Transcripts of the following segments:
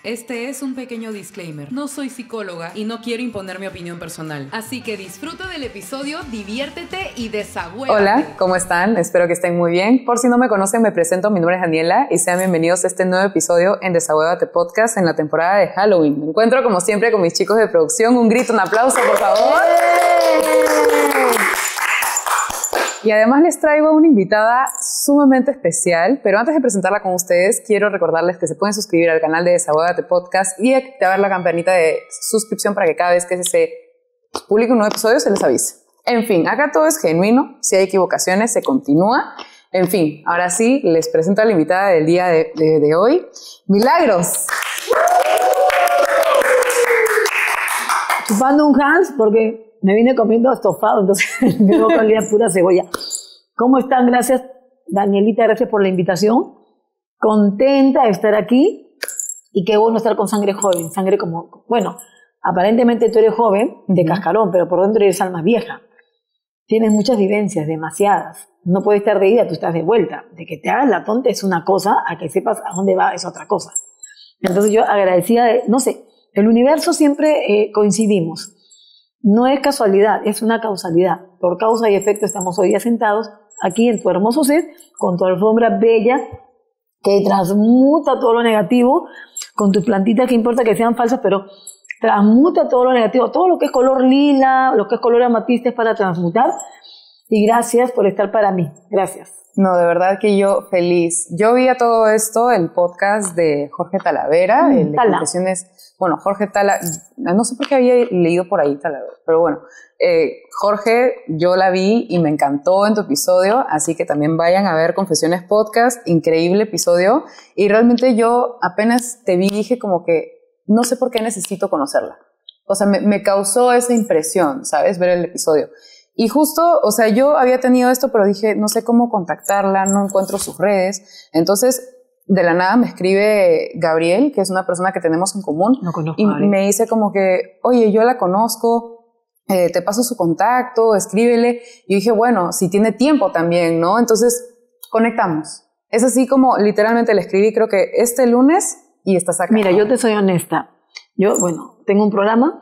Este es un pequeño disclaimer. No soy psicóloga y no quiero imponer mi opinión personal. Así que disfruta del episodio, diviértete y desagüévate. Hola, ¿cómo están? Espero que estén muy bien. Por si no me conocen, me presento. Mi nombre es Daniela y sean bienvenidos a este nuevo episodio en Desagüévate Podcast en la temporada de Halloween. Me encuentro como siempre con mis chicos de producción. Un grito, un aplauso, por favor. Y además les traigo una invitada sumamente especial, pero antes de presentarla con ustedes, quiero recordarles que se pueden suscribir al canal de Desahogate Podcast y activar la campanita de suscripción para que cada vez que se publique un nuevo episodio se les avise. En fin, acá todo es genuino, si hay equivocaciones se continúa. En fin, ahora sí, les presento a la invitada del día de hoy, Milagros. Chupando un Hans porque me vine comiendo estofado, entonces me voy a olvidar pura cebolla. ¿Cómo están? Gracias, Danielita, gracias por la invitación. Contenta de estar aquí y qué bueno estar con sangre joven, sangre como, bueno, aparentemente tú eres joven de cascarón, pero por dentro eres alma vieja. Tienes muchas vivencias, demasiadas. No puedes estar de ida, tú estás de vuelta. De que te hagas la tonta es una cosa, a que sepas a dónde va es otra cosa. Entonces yo agradecida de, no sé, el universo siempre coincidimos. No es casualidad, es una causalidad. Por causa y efecto estamos hoy día sentados aquí en tu hermoso set, con tu alfombra bella, que transmuta todo lo negativo, con tus plantitas, que importa que sean falsas, pero transmuta todo lo negativo, todo lo que es color lila, lo que es color amatista es para transmutar. Y gracias por estar para mí, gracias. No, de verdad que yo feliz. Yo vi a todo esto, el podcast de Jorge Talavera, el de Confesiones, bueno, Jorge Talavera, no sé por qué había leído por ahí Talavera, pero bueno, Jorge, yo la vi y me encantó en tu episodio, así que también vayan a ver Confesiones Podcast, increíble episodio, y realmente yo apenas te vi dije como que no sé por qué necesito conocerla. O sea, me causó esa impresión, ¿sabes? Ver el episodio. Y justo, o sea, yo había tenido esto, pero dije, no sé cómo contactarla, no encuentro sus redes. Entonces, de la nada me escribe Gabriel, que es una persona que tenemos en común. No conozco y me dice como que, oye, yo la conozco, te paso su contacto, escríbele. Y yo dije, bueno, si tiene tiempo también, ¿no? Entonces, conectamos. Es así como literalmente le escribí, creo que este lunes, y estás acá. Mira, yo te soy honesta. Yo, bueno, tengo un programa.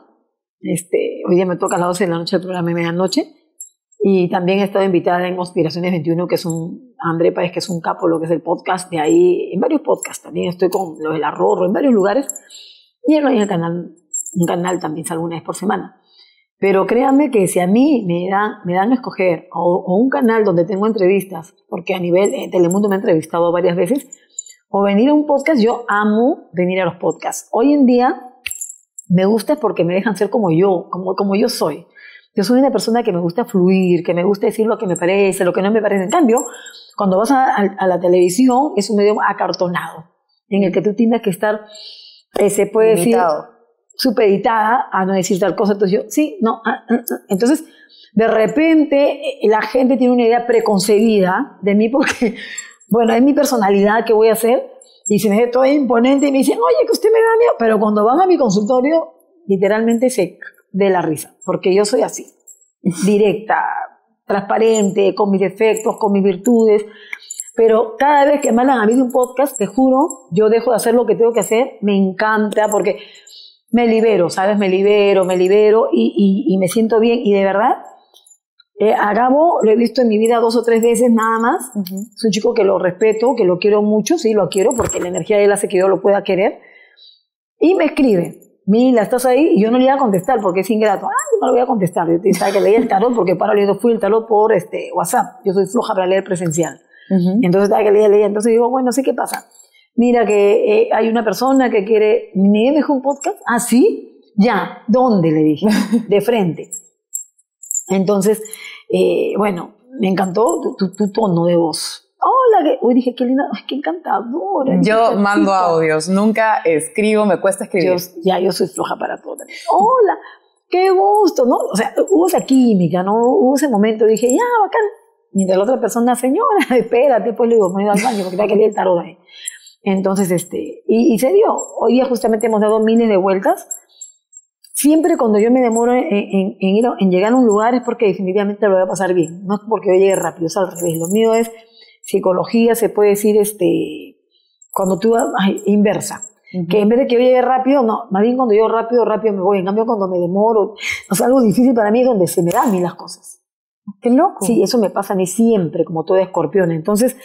Hoy día me toca a las 12 de la noche el programa de medianoche. Y también he estado invitada en Conspiraciones 21, que es André Páez, que es un capo, lo que es el podcast de ahí, en varios podcasts. También estoy con lo del Arrorro, en varios lugares. Y en el canal, un canal también salgo una vez por semana. Pero créanme que si a mí me dan a escoger, o un canal donde tengo entrevistas, porque a nivel Telemundo me he entrevistado varias veces, o venir a un podcast, yo amo venir a los podcasts. Hoy en día me gusta porque me dejan ser como yo soy. Yo soy una persona que me gusta fluir, que me gusta decir lo que me parece, lo que no me parece. En cambio, cuando vas a la televisión, es un medio acartonado, en el que tú tienes que estar, se puede decir, supeditada a no decir tal cosa. Entonces yo, sí, no. Entonces, de repente, la gente tiene una idea preconcebida de mí porque, bueno, es mi personalidad que voy a hacer. Y se me ve toda imponente y me dicen, oye, que usted me da miedo. Pero cuando van a mi consultorio, literalmente se de la risa, porque yo soy así, directa, transparente, con mis defectos, con mis virtudes, pero cada vez que me hablan a mí de un podcast, te juro, yo dejo de hacer lo que tengo que hacer, me encanta, porque me libero, ¿sabes? Me libero y me siento bien, y de verdad, a Gabo lo he visto en mi vida 2 o 3 veces nada más. Es un chico que lo respeto, que lo quiero mucho, sí, lo quiero, porque la energía de él hace que yo lo pueda querer, y me escribe, Mila, ¿estás ahí? Y yo no le iba a contestar porque es ingrato. No lo voy a contestar. Yo pensaba que leía el tarot porque para leyendo fui el tarot por WhatsApp. Yo soy floja para leer presencial. Entonces estaba que leía. Entonces digo, bueno, sí, ¿qué pasa? Mira que hay una persona que quiere... ¿Me dejó un podcast? ¿Ah, sí? Ya. ¿Dónde? Le dije. De frente. Entonces, bueno, me encantó tu tono de voz. Hola, uy, dije, qué linda, ay, qué encantadora. Yo mando audios, nunca escribo, me cuesta escribir. Yo soy floja para todo. Hola, qué gusto, ¿no? O sea, hubo esa química, ¿no? Hubo ese momento, dije, ya, bacán. Mientras la otra persona, señora, espérate, pues le digo, me he ido al baño porque quería el tarot ahí. Entonces, y se dio. Hoy día justamente hemos dado miles de vueltas. Siempre cuando yo me demoro en llegar a un lugar es porque definitivamente lo voy a pasar bien. No es porque yo llegue rápido, es al revés. Lo mío es psicología, se puede decir, cuando tú, inversa. Que en vez de que yo llegue rápido, no, más bien cuando yo rápido me voy. En cambio, cuando me demoro, o sea, algo difícil para mí es donde se me dan a mí las cosas. ¡Qué loco! Sí, eso me pasa a mí siempre, como toda escorpión. Entonces,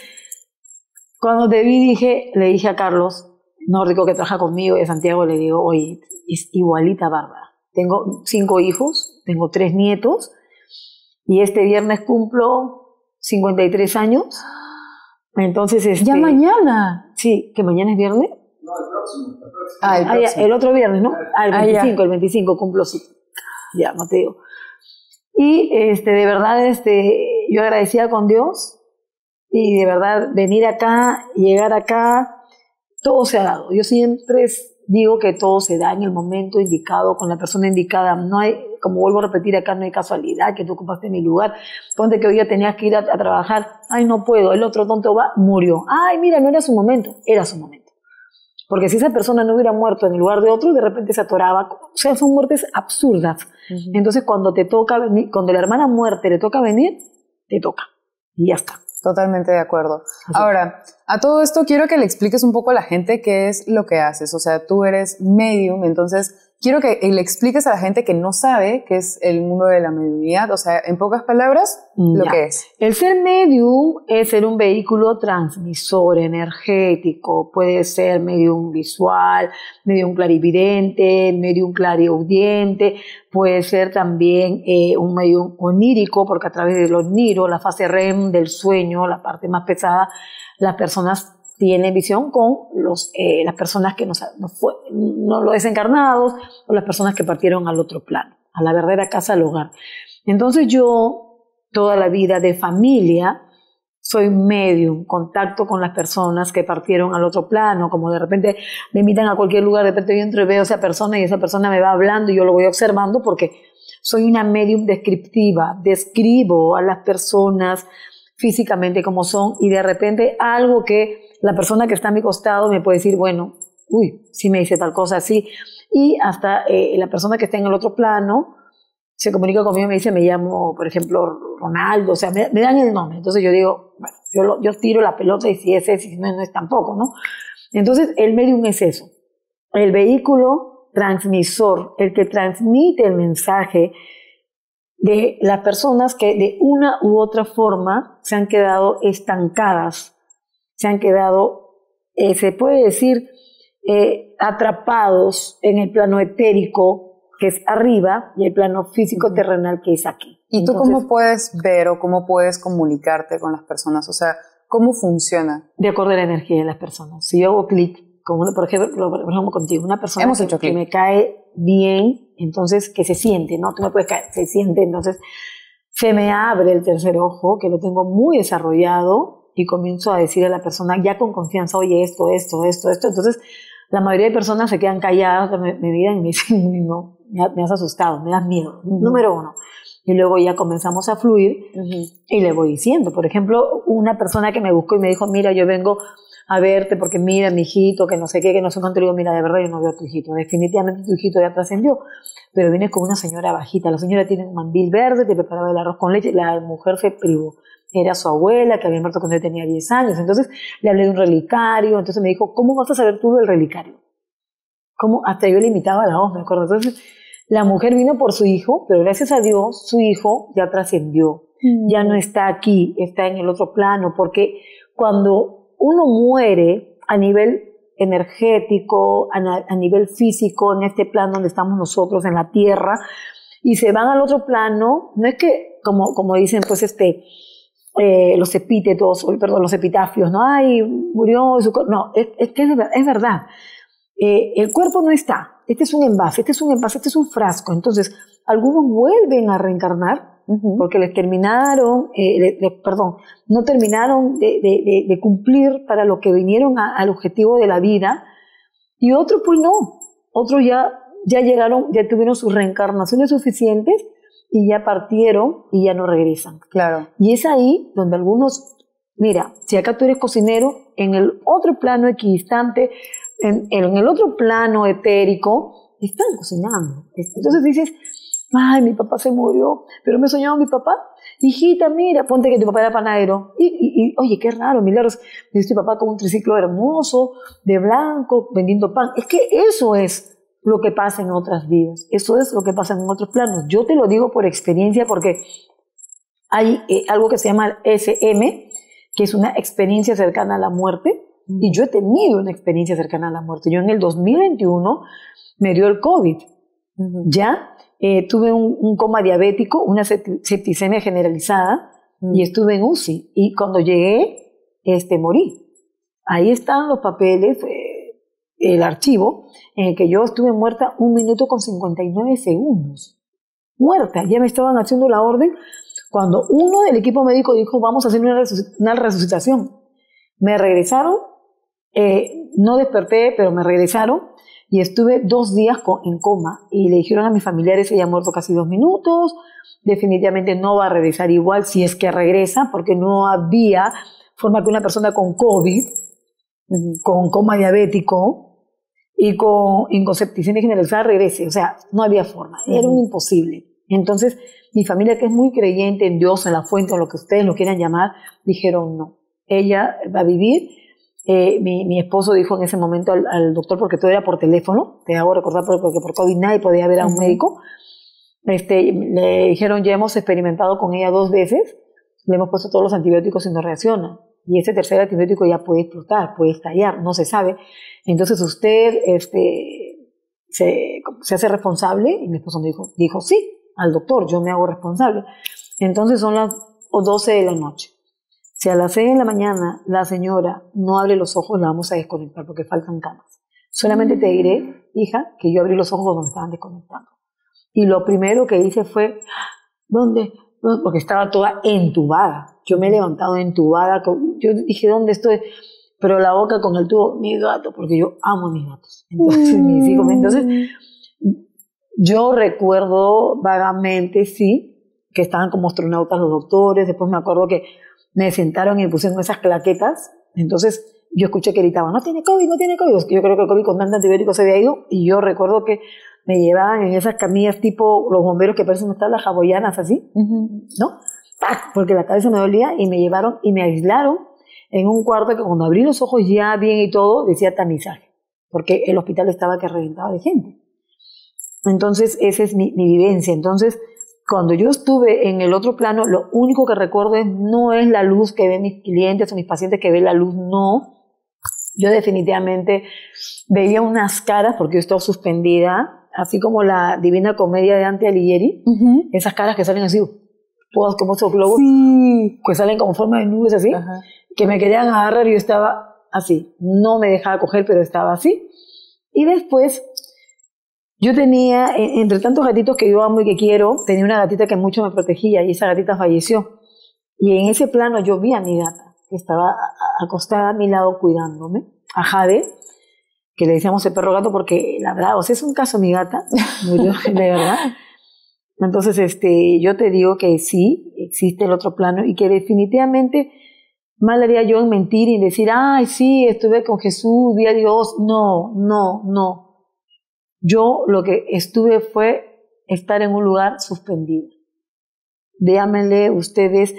cuando te vi, le dije a Carlos, nórdico que trabaja conmigo, de Santiago, le digo, oye, es igualita a Bárbara. Tengo 5 hijos, tengo 3 nietos, y este viernes cumplo 53 años. Entonces, ¿ya mañana? Sí, que mañana es viernes. No, el próximo. El próximo. El otro viernes, ¿no? El 25 cumplo, sí. Ya, no te digo. Y de verdad, yo agradecida con Dios, y de verdad venir acá, llegar acá, todo se ha dado. Yo siempre digo que todo se da en el momento indicado, con la persona indicada. No hay, como vuelvo a repetir acá, no hay casualidad que tú ocupaste mi lugar. Ponte que hoy ya tenías que ir a trabajar. Ay, no puedo. El otro tonto murió. Ay, mira, no era su momento. Era su momento. Porque si esa persona no hubiera muerto en el lugar de otro, de repente se atoraba. O sea, son muertes absurdas. Entonces, cuando te toca venir, cuando la hermana muerte le toca venir, te toca. Y ya está. Totalmente de acuerdo. Así. Ahora, a todo esto quiero que le expliques un poco a la gente qué es lo que haces. O sea, tú eres medium, entonces quiero que le expliques a la gente que no sabe qué es el mundo de la mediunidad. O sea, en pocas palabras, lo que es. El ser medium es ser un vehículo transmisor energético. Puede ser medium visual, medium clarividente, medium clariaudiente. Puede ser también un medium onírico, porque a través del oniro, la fase REM del sueño, la parte más pesada, las personas tienen visión con las personas que no lo desencarnados, o las personas que partieron al otro plano, a la verdadera casa, al hogar. Entonces yo, toda la vida de familia, soy medium, contacto con las personas que partieron al otro plano, como de repente me invitan a cualquier lugar, de repente yo entro y veo a esa persona y esa persona me va hablando y yo lo voy observando porque soy una medium descriptiva, describo a las personas físicamente como son, y de repente algo que la persona que está a mi costado me puede decir, bueno, sí me dice tal cosa así, y hasta la persona que está en el otro plano se comunica conmigo y me dice, me llamo, por ejemplo, Ronaldo, o sea, me dan el nombre. Entonces yo digo, bueno, yo tiro la pelota y si es ese, si no es tampoco, ¿no? Entonces el medium es eso, el vehículo transmisor, el que transmite el mensaje de las personas que de una u otra forma se han quedado estancadas, se han quedado, se puede decir, atrapados en el plano etérico, que es arriba, y el plano físico terrenal, que es aquí. ¿Y tú cómo puedes ver o cómo puedes comunicarte con las personas? O sea, ¿cómo funciona? De acuerdo a la energía de las personas. Si yo hago clic con una, por ejemplo, contigo, una persona que me cae bien, entonces que se siente, ¿no? Tú me puedes caer, se siente, entonces se me abre el tercer ojo, que lo tengo muy desarrollado, y comienzo a decir a la persona ya con confianza, oye, esto. Entonces la mayoría de personas se quedan calladas, me miran y me dicen, no, me has asustado, me das miedo, número 1. Y luego ya comenzamos a fluir y le voy diciendo. Por ejemplo, una persona que me buscó y me dijo, mira, yo vengo a verte porque mira, mi hijito, que no sé qué, que no sé cuánto. Le digo, mira, de verdad yo no veo a tu hijito. Definitivamente tu hijito ya trascendió. Pero vienes con una señora bajita. La señora tiene un mandil verde, te preparaba el arroz con leche. La mujer se privó. Era su abuela, que había muerto cuando yo tenía 10 años. Entonces le hablé de un relicario. Entonces me dijo, ¿cómo vas a saber tú del relicario? ¿Cómo? Hasta yo le imitaba la voz, me acuerdo. Entonces la mujer vino por su hijo, pero gracias a Dios su hijo ya trascendió. Ya no está aquí, está en el otro plano. Porque cuando uno muere a nivel energético, a nivel físico, en este plano donde estamos nosotros, en la tierra, y se van al otro plano, no es que, como dicen, pues los epítetos, los epitafios, ¿no? Ay, murió, no, es que es verdad. El cuerpo no está, este es un envase, este es un frasco. Entonces, algunos vuelven a reencarnar porque les terminaron, no terminaron de cumplir para lo que vinieron al objetivo de la vida, y otros pues no, otros ya llegaron, ya tuvieron sus reencarnaciones suficientes y ya partieron y ya no regresan. Claro. Y es ahí donde algunos, mira, si acá tú eres cocinero, en el otro plano equidistante, en el otro plano etérico, están cocinando. Entonces dices, ay, mi papá se murió, pero me soñaba mi papá hijita, mira, ponte que tu papá era panadero. Y oye, qué raro, milagros. Me dice tu papá con un triciclo hermoso, de blanco, vendiendo pan. Es que eso es lo que pasa en otras vidas. Eso es lo que pasa en otros planos. Yo te lo digo por experiencia porque hay algo que se llama SM, que es una experiencia cercana a la muerte. Y yo he tenido una experiencia cercana a la muerte. Yo en el 2021 me dio el COVID. Ya tuve un coma diabético, una septicemia generalizada y estuve en UCI. Y cuando llegué, morí. Ahí están los papeles, el archivo, en el que yo estuve muerta 1 minuto con 59 segundos. Muerta. Ya me estaban haciendo la orden cuando uno del equipo médico dijo, vamos a hacer una resucitación. Me regresaron, no desperté, pero me regresaron. Y estuve 2 días en coma y le dijeron a mis familiares, ella ha muerto casi 2 minutos, definitivamente no va a regresar igual si es que regresa, porque no había forma que una persona con COVID, con coma diabético y con septicemia generalizada regrese. O sea, no había forma, era un imposible. Entonces, mi familia, que es muy creyente en Dios, en la fuente, en lo que ustedes lo quieran llamar, dijeron no, ella va a vivir. Mi esposo dijo en ese momento al doctor, porque todo era por teléfono, te hago recordar porque por COVID nadie podía ver a un médico, le dijeron, ya hemos experimentado con ella 2 veces, le hemos puesto todos los antibióticos y no reacciona, y ese tercer antibiótico ya puede explotar, puede estallar, no se sabe. Entonces usted se hace responsable, y mi esposo me dijo sí, al doctor, yo me hago responsable. Entonces son las 12 de la noche. Si a las 6 de la mañana la señora no abre los ojos, la vamos a desconectar porque faltan camas. Solamente te diré, hija, que yo abrí los ojos cuando me estaban desconectando. Y lo primero que hice fue, ¿dónde? Porque estaba toda entubada. Yo me he levantado entubada. Yo dije, ¿dónde estoy? Pero la boca con el tubo, mi gato, porque yo amo a mis gatos. Entonces, mis hijos. Entonces, yo recuerdo vagamente, sí, que estaban como astronautas los doctores. Después me acuerdo que me sentaron y me pusieron esas claquetas. Entonces yo escuché que gritaban, no tiene COVID, no tiene COVID. Yo creo que el COVID con tanto antibiótico se había ido. Y yo recuerdo que me llevaban en esas camillas tipo los bomberos que parecen estar las hawaianas así, ¿no? ¡Pac! Porque la cabeza me dolía y me llevaron y me aislaron en un cuarto que cuando abrí los ojos ya bien y todo decía tamizaje. Porque el hospital estaba que reventaba de gente. Entonces esa es mi vivencia. Entonces cuando yo estuve en el otro plano, lo único que recuerdo no es la luz que ven mis clientes o mis pacientes que ven la luz, no. Yo definitivamente veía unas caras, porque yo estaba suspendida, así como la Divina Comedia de Dante Alighieri, esas caras que salen así, todas como esos globos, que salen como forma de nubes así, que me querían agarrar y yo estaba así. No me dejaba coger, pero estaba así. Y después yo tenía, entre tantos gatitos que yo amo y que quiero, tenía una gatita que mucho me protegía y esa gatita falleció. Y en ese plano yo vi a mi gata, que estaba acostada a mi lado cuidándome, a Jade, que le decíamos el perro gato porque la verdad, o sea, es un caso mi gata, murió de verdad. Entonces, yo te digo que sí, existe el otro plano y que definitivamente mal haría yo en mentir y decir, ay, sí, estuve con Jesús, vi a Dios. No, no, no. Yo lo que estuve fue estar en un lugar suspendido. Llámenle ustedes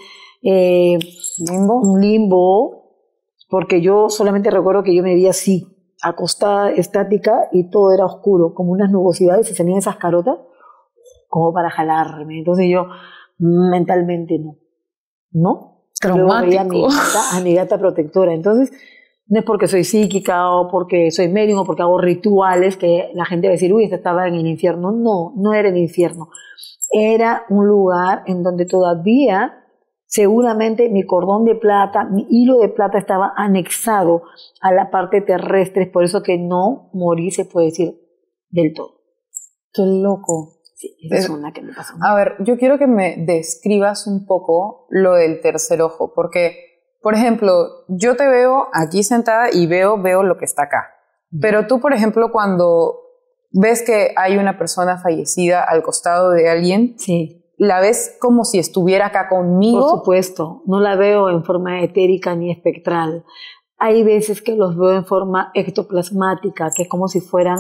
un limbo, porque yo solamente recuerdo que yo me vi así, acostada, estática, y todo era oscuro, como unas nubosidades, y salían esas carotas como para jalarme. Entonces yo mentalmente no. Traumático. Luego veía a mi gata protectora. Entonces no es porque soy psíquica o porque soy médium o porque hago rituales que la gente va a decir, uy, esta estaba en el infierno. No, no era el infierno. Era un lugar en donde todavía seguramente mi cordón de plata, mi hilo de plata estaba anexado a la parte terrestre, por eso que no morí, se puede decir, del todo. Qué loco. Sí, es una que me pasó. A ver, yo quiero que me describas un poco lo del tercer ojo, porque, por ejemplo, yo te veo aquí sentada y veo lo que está acá. Pero tú, por ejemplo, cuando ves que hay una persona fallecida al costado de alguien, sí, ¿la ves como si estuviera acá conmigo? Por supuesto, no la veo en forma etérica ni espectral. Hay veces que los veo en forma ectoplasmática, que es como si fueran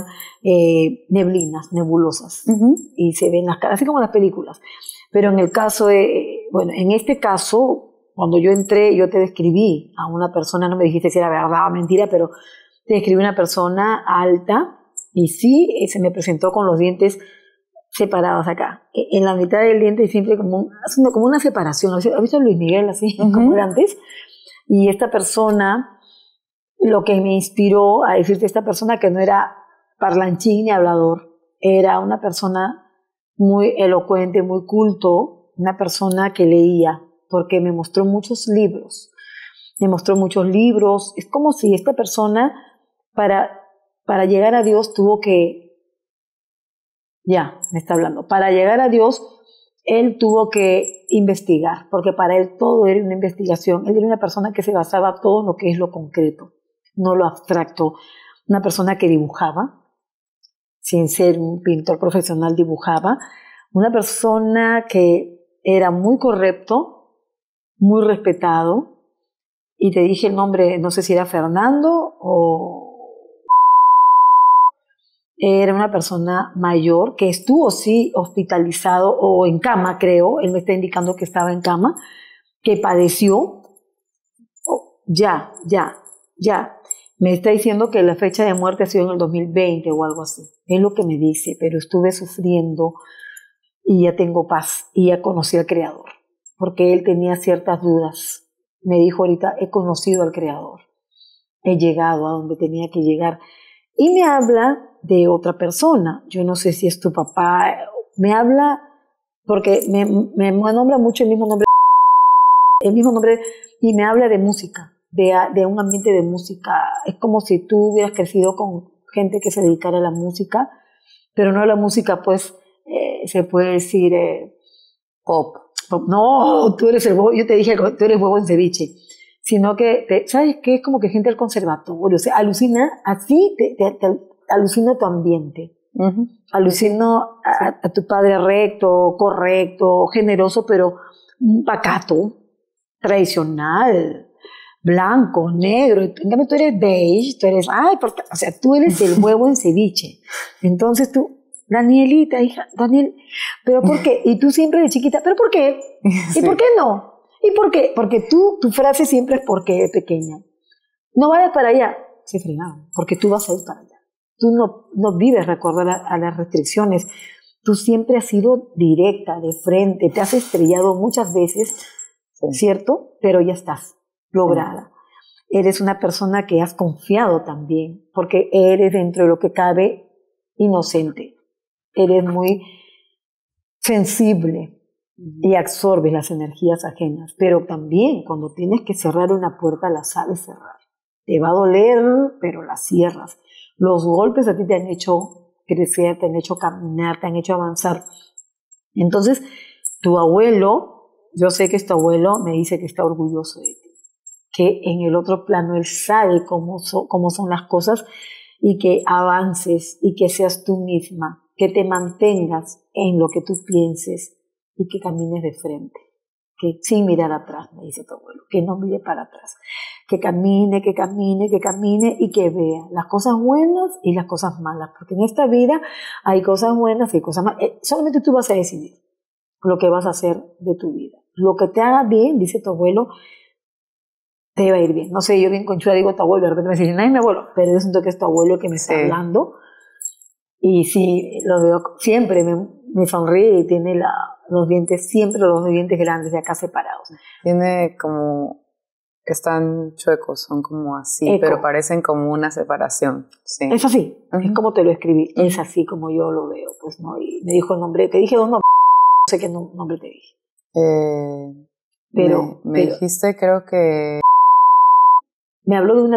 neblinas, nebulosas, y se ven las caras, así como en las películas. Pero en el caso de bueno, en este caso, cuando yo entré, yo te describí a una persona, no me dijiste si era verdad o mentira, pero te describí una persona alta y sí, se me presentó con los dientes separados acá. En la mitad del diente siempre haciendo como una separación. ¿Has visto a Luis Miguel así, como era antes? Y esta persona, lo que me inspiró a decirte, esta persona que no era parlanchín ni hablador, era una persona muy elocuente, muy culto, una persona que leía, porque me mostró muchos libros. Me mostró muchos libros. Es como si esta persona, para llegar a Dios, tuvo que... Ya, me está hablando. Para llegar a Dios, él tuvo que investigar, porque para él todo era una investigación. Él era una persona que se basaba todo en lo que es lo concreto, no lo abstracto. Una persona que dibujaba, sin ser un pintor profesional, dibujaba. Una persona que era muy correcto, muy respetado. Y te dije el nombre, no sé si era Fernando o... Era una persona mayor que estuvo, sí, hospitalizado o en cama, creo. Él me está indicando que estaba en cama, que padeció. Oh, ya. Me está diciendo que la fecha de muerte ha sido en el 2020 o algo así. Es lo que me dice, pero estuve sufriendo y ya tengo paz y ya conocí al Creador, porque él tenía ciertas dudas. Me dijo ahorita, he conocido al Creador, he llegado a donde tenía que llegar. Y me habla de otra persona. Yo no sé si es tu papá. Me habla porque me nombra mucho el mismo nombre, y me habla de música, de un ambiente de música. Es como si tú hubieras crecido con gente que se dedicara a la música, pero no a la música, pues, se puede decir pop. No, tú eres yo te dije que tú eres huevo en ceviche. Sino que, ¿sabes qué? Es como que gente del conservatorio, o sea, alucina, así te alucina tu ambiente. Alucino a tu padre recto, correcto, generoso, pero pacato, tradicional, blanco, negro. En cambio tú eres beige, tú eres, o sea, tú eres el huevo en ceviche. Entonces tú, Danielita, hija, Daniel, ¿pero por qué? Y tú siempre de chiquita, ¿pero por qué? ¿Y por qué no? ¿Y por qué? Porque tu frase siempre es ¿por qué? De pequeña. No vayas para allá. Se fregaron, porque tú vas a ir para allá. Tú no vives recordando a las restricciones. Tú siempre has sido directa, de frente. Te has estrellado muchas veces, ¿cierto? Pero ya estás lograda. Eres una persona que has confiado también, porque eres, dentro de lo que cabe, inocente. Eres muy sensible y absorbes las energías ajenas, pero también cuando tienes que cerrar una puerta la sabes cerrar. Te va a doler, pero la cierras. Los golpes a ti te han hecho crecer, te han hecho caminar, te han hecho avanzar. Entonces, tu abuelo, yo sé que tu abuelo me dice que está orgulloso de ti, que en el otro plano él sabe cómo son las cosas, y que avances y que seas tú misma, que te mantengas en lo que tú pienses y que camines de frente, que sin mirar atrás, me dice tu abuelo, que no mire para atrás, que camine y que vea las cosas buenas y las cosas malas, porque en esta vida hay cosas buenas y cosas malas. Solamente tú vas a decidir lo que vas a hacer de tu vida. Lo que te haga bien, dice tu abuelo, te va a ir bien. No sé, yo bien conchuda digo tu abuelo, de repente me dice, no es mi abuelo, pero yo siento que es tu abuelo que me está hablando, y sí, lo veo, siempre me sonríe y tiene los dientes, siempre los dientes grandes de acá separados. Tiene como, están chuecos, son como así, pero parecen como una separación. Sí. Es así, es como te lo escribí, es así como yo lo veo, pues no. Y me dijo el nombre, te dije dos nombres, no sé qué nombre te dije. Pero me dijiste, creo que... Me habló de una...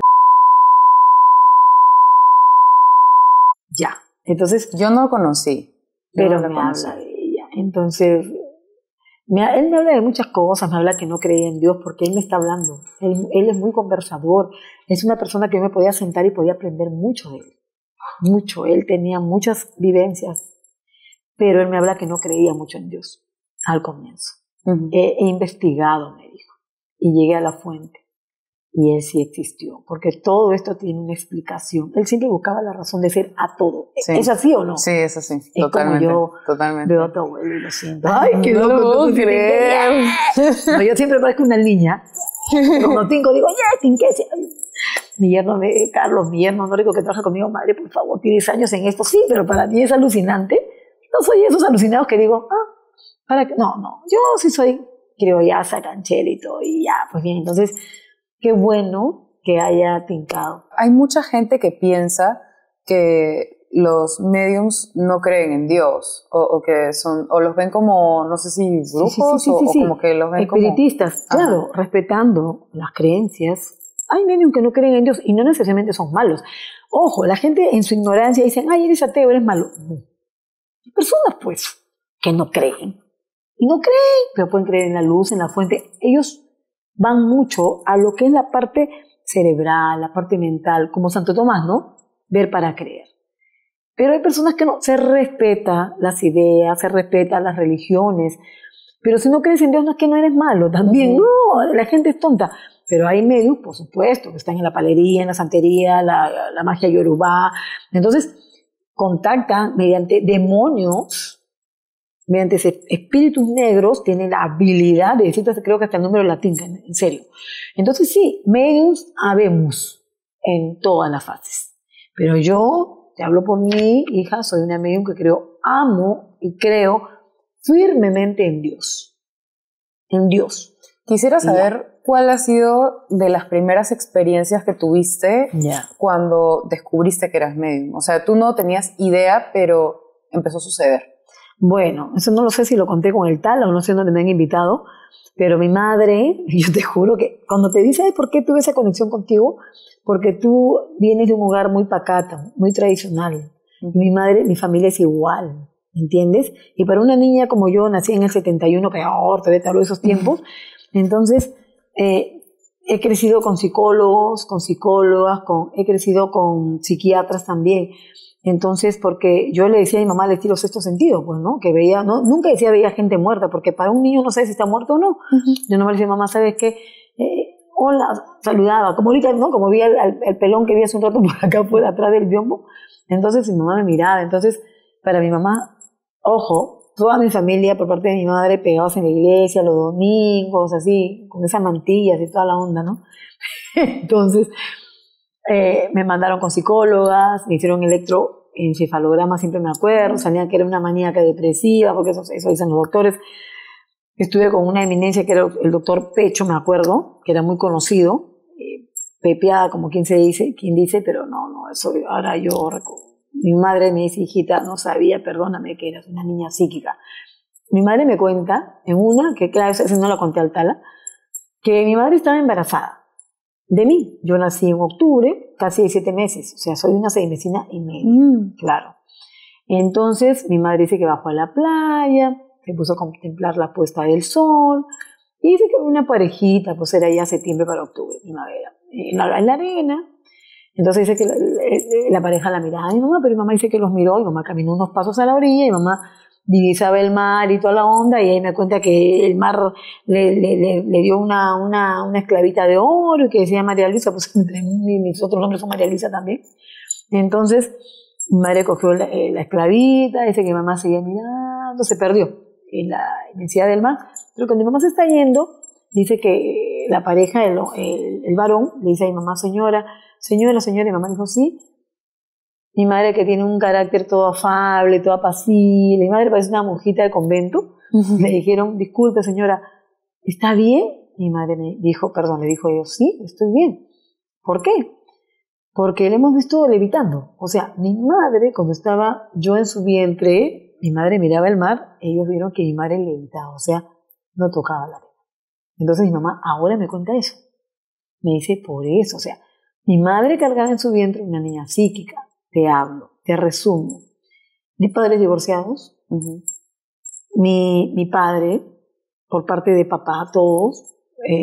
Ya, entonces... Yo no conocí. Pero me habla de ella. Entonces, él me habla de muchas cosas, me habla que no creía en Dios, porque él me está hablando. Él es muy conversador, es una persona que yo me podía sentar y podía aprender mucho de él. Mucho, él tenía muchas vivencias, pero él me habla que no creía mucho en Dios al comienzo. He investigado, me dijo, y llegué a la fuente. y él sí existió, porque todo esto tiene una explicación. Él siempre buscaba la razón de ser a todo. Sí. ¿Es así o no? Sí, es así. Es Totalmente. como yo totalmente. veo a tu abuelo y lo siento. Ay, qué no loco, lo puedo creer. No, yo siempre parezco una niña. Cuando tinco digo, ya, tinquese. Carlos, mi yerno Norico, que trabaja conmigo, madre, por favor, tienes años en esto. Sí, pero para mí es alucinante. No soy esos alucinados que digo, ¿para qué? No, yo sí soy criollaza, canchera y todo, y ya, pues bien, entonces, qué bueno que haya tincado. Hay mucha gente que piensa que los mediums no creen en Dios, o que son, o los ven como, no sé si brujos, o como que los ven espiritistas, como... claro, respetando las creencias. Hay mediums que no creen en Dios y no necesariamente son malos. Ojo, la gente en su ignorancia dicen, ay, eres ateo, eres malo. No. Hay personas, pues, que no creen. Y no creen, pero pueden creer en la luz, en la fuente. Ellos van mucho a lo que es la parte cerebral, la parte mental, como Santo Tomás, ¿no? Ver para creer. Pero hay personas que no, se respeta las ideas, se respeta las religiones. Pero si no crees en Dios, no es que no eres malo, también. No, la gente es tonta. Pero hay medios, por supuesto, que están en la palería, en la santería, la magia yorubá. Entonces, contactan mediante demonios, mediante espíritus negros, tienen la habilidad de decirte, creo que hasta el número latín, en serio. Entonces sí, mediums habemos en todas las fases. Pero yo, te hablo por mí, hija, soy una medium que creo, amo y creo firmemente en Dios. En Dios. Quisiera saber cuál ha sido de las primeras experiencias que tuviste cuando descubriste que eras medium. O sea, tú no tenías idea, pero empezó a suceder. Bueno, eso no lo sé si lo conté con el tal o no sé dónde me han invitado, pero mi madre, yo te juro que cuando te dice, ¿por qué tuve esa conexión contigo? Porque tú vienes de un hogar muy pacato, muy tradicional. Mi madre, mi familia es igual, ¿entiendes? Y para una niña como yo, nací en el 71, peor, todavía te hablo de esos tiempos, entonces he crecido con psicólogos, con psicólogas, he crecido con psiquiatras también. Entonces, porque yo le decía a mi mamá al estilo sexto sentido, pues, ¿no? Que veía, no, nunca decía veía gente muerta, porque para un niño no sabe si está muerto o no. Yo no me decía, mamá, ¿sabes qué? Hola, saludaba, como ahorita, ¿no? Como vi el pelón que vi hace un rato por acá, por atrás del biombo. Entonces mi mamá me miraba. Entonces, para mi mamá, ojo, toda mi familia, por parte de mi madre, pegados en la iglesia, los domingos, así, con esas mantillas y toda la onda, ¿no? Entonces, me mandaron con psicólogas, me hicieron electroencefalograma, siempre me acuerdo, salía que era una maníaca depresiva, porque eso dicen los doctores. Estuve con una eminencia que era el doctor Pecho, me acuerdo, que era muy conocido, pepeada, como quien dice, pero no, eso ahora mi madre me dice, hijita, no sabía, perdóname, que eras una niña psíquica. Mi madre me cuenta, en una, que claro, esa no la conté al tala, que mi madre estaba embarazada de mí. Yo nací en octubre, casi de 7 meses, o sea, soy una 6 mesina y media, claro. Entonces, mi madre dice que bajó a la playa, se puso a contemplar la puesta del sol, y dice que una parejita, pues era ya septiembre para octubre, primavera, en la arena. Entonces dice que la pareja la miraba a mi mamá, pero mi mamá dice que los miró, y mi mamá caminó unos pasos a la orilla, y mi mamá divisaba el mar y toda la onda, y ahí me cuenta que el mar le dio una esclavita de oro, y que decía María Luisa, pues entre mis otros nombres son María Luisa también. Entonces mi madre cogió la esclavita, dice que mi mamá seguía mirando, se perdió en la inmensidad del mar, pero cuando mi mamá se está yendo, dice que la pareja, el varón, le dice a mi mamá, señora, y mi mamá dijo, sí. Mi madre, que tiene un carácter todo afable, todo apacible, mi madre parece una monjita de convento, le dijeron, disculpe señora, ¿está bien? Mi madre le dijo yo, sí, estoy bien. ¿Por qué? Porque le hemos visto levitando. O sea, mi madre, cuando estaba yo en su vientre, mi madre miraba el mar, ellos vieron que mi madre levitaba, o sea, no tocaba la arena. Entonces mi mamá ahora me cuenta eso. Me dice, por eso, o sea, mi madre cargaba en su vientre una niña psíquica. Te hablo, te resumo. Mis padres divorciados, mi padre, por parte de papá, todos,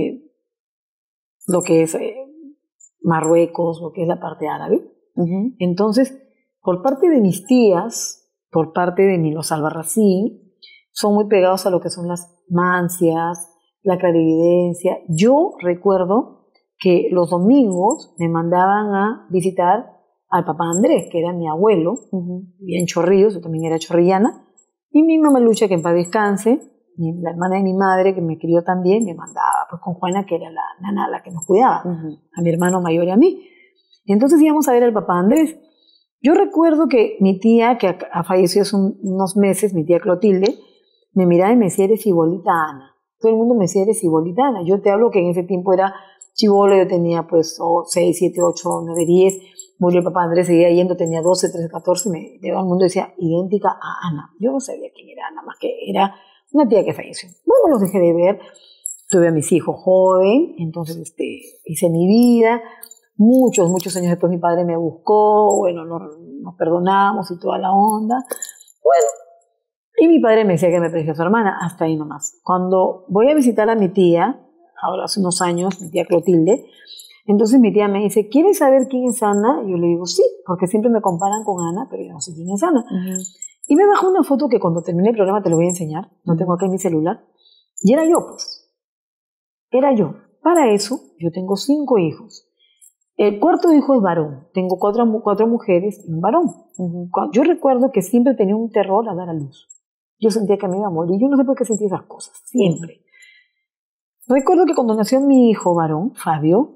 lo que es Marruecos, lo que es la parte árabe. Entonces, por parte de mis tías, por parte de los Albarracín, son muy pegados a lo que son las mancias, la clarividencia. Yo recuerdo que los domingos me mandaban a visitar al papá Andrés, que era mi abuelo, vivía en Chorrillos, yo también era chorrillana, y mi mamá Lucha, que en paz descanse, la hermana de mi madre, que me crió también, me mandaba pues con Juana, que era la nana la que nos cuidaba, a mi hermano mayor y a mí. Entonces íbamos a ver al papá Andrés. Yo recuerdo que mi tía, que ha fallecido hace unos meses, mi tía Clotilde, me miraba y me decía, eres igualita a Ana. Todo el mundo me decía, eres igualita a Ana. Yo te hablo que en ese tiempo era chibolo, yo tenía pues 6, 7, 8, 9, 10. Murió el papá Andrés, seguía yendo, tenía 12, 13, 14. Todo el mundo decía, idéntica a Ana. Yo no sabía quién era Ana, más que era una tía que falleció. Bueno, los dejé de ver. Tuve a mis hijos joven, entonces hice mi vida. Muchos años después mi padre me buscó, bueno, nos perdonamos y toda la onda. Bueno, y mi padre me decía que me parecía a su hermana, hasta ahí nomás. Cuando voy a visitar a mi tía, ahora hace unos años, mi tía Clotilde, entonces mi tía me dice, ¿quieres saber quién es Ana? Y yo le digo, sí, porque siempre me comparan con Ana, pero yo no sé quién es Ana. Y me bajó una foto que cuando termine el programa te lo voy a enseñar, no tengo acá en mi celular, y era yo, pues. Era yo. Para eso, yo tengo 5 hijos. El cuarto hijo es varón. Tengo 4 mujeres y un varón. Yo recuerdo que siempre tenía un terror a dar a luz. Yo sentía que me iba a morir. Yo no sé por qué sentía esas cosas. Siempre. Recuerdo que cuando nació mi hijo varón, Fabio,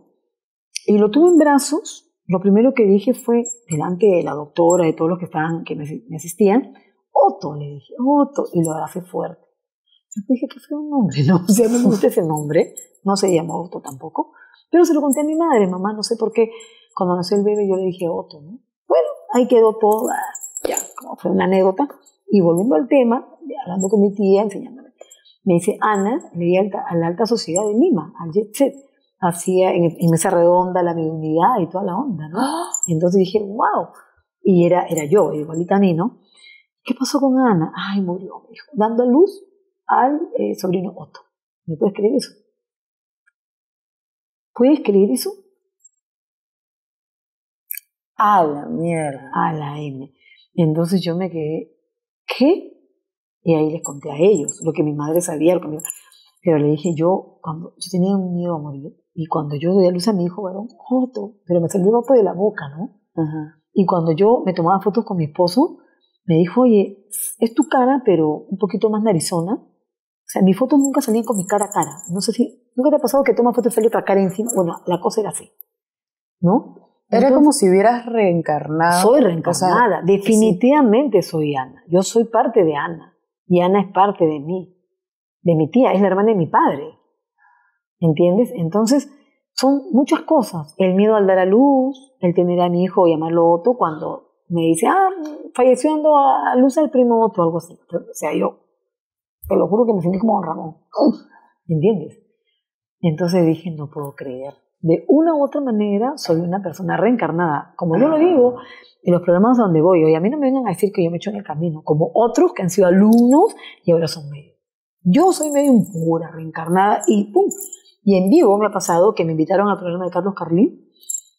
y lo tuve en brazos, lo primero que dije fue, delante de la doctora, de todos los que me asistían, Otto, le dije, Otto, y lo abracé fuerte. Yo dije que fue un nombre, ¿no? O sea, no me gusta ese nombre. No se llamó Otto tampoco. Pero se lo conté a mi madre, mamá, no sé por qué. Cuando nació el bebé yo le dije Otto, ¿no? Bueno, ahí quedó todo, ya, como fue una anécdota. Y volviendo al tema, hablando con mi tía, enseñándome, me dice, Ana, le di a la alta sociedad de Lima, al Jet Set. Hacía en esa redonda la unidad y toda la onda, ¿no? Entonces dije, wow. Y era yo, igualita a mí, ¿no? ¿Qué pasó con Ana? Ay, murió, me dijo, dando a luz al sobrino Otto. ¿Me puedes creer eso? ¿Puedes creer eso? A la mierda. A la M. Entonces yo me quedé, ¿qué? Y ahí les conté a ellos lo que mi madre sabía, pero le dije yo tenía un miedo a morir, y cuando yo doy a luz a mi hijo varón, Otto, pero me salió Otto de la boca, ¿no? Y cuando yo me tomaba fotos con mi esposo, me dijo, oye, es tu cara, pero un poquito más narizona. O sea, mis fotos nunca salían con mi cara a cara. No sé si, ¿nunca te ha pasado que tomas fotos y sale otra cara encima? Bueno, la cosa era así, ¿no? Era como si hubieras reencarnado. Soy reencarnada, definitivamente sí. Soy Ana. Yo soy parte de Ana, y Ana es parte de mí, de mi tía, es la hermana de mi padre. ¿Entiendes? Entonces, son muchas cosas. El miedo al dar a luz, el tener a mi hijo, llamarlo Otto, cuando me dice, falleció dando a luz al primo Otto, algo así. O sea, yo te lo juro que me sentí como Don Ramón. ¿Entiendes? Entonces dije, no puedo creer. De una u otra manera, soy una persona reencarnada. Como yo lo digo, en los programas donde voy, oye, a mí no me vengan a decir que yo me echo en el camino, como otros que han sido alumnos y ahora son medios. Yo soy medio pura, reencarnada, y ¡pum! Y en vivo me ha pasado que me invitaron al programa de Carlos Carlín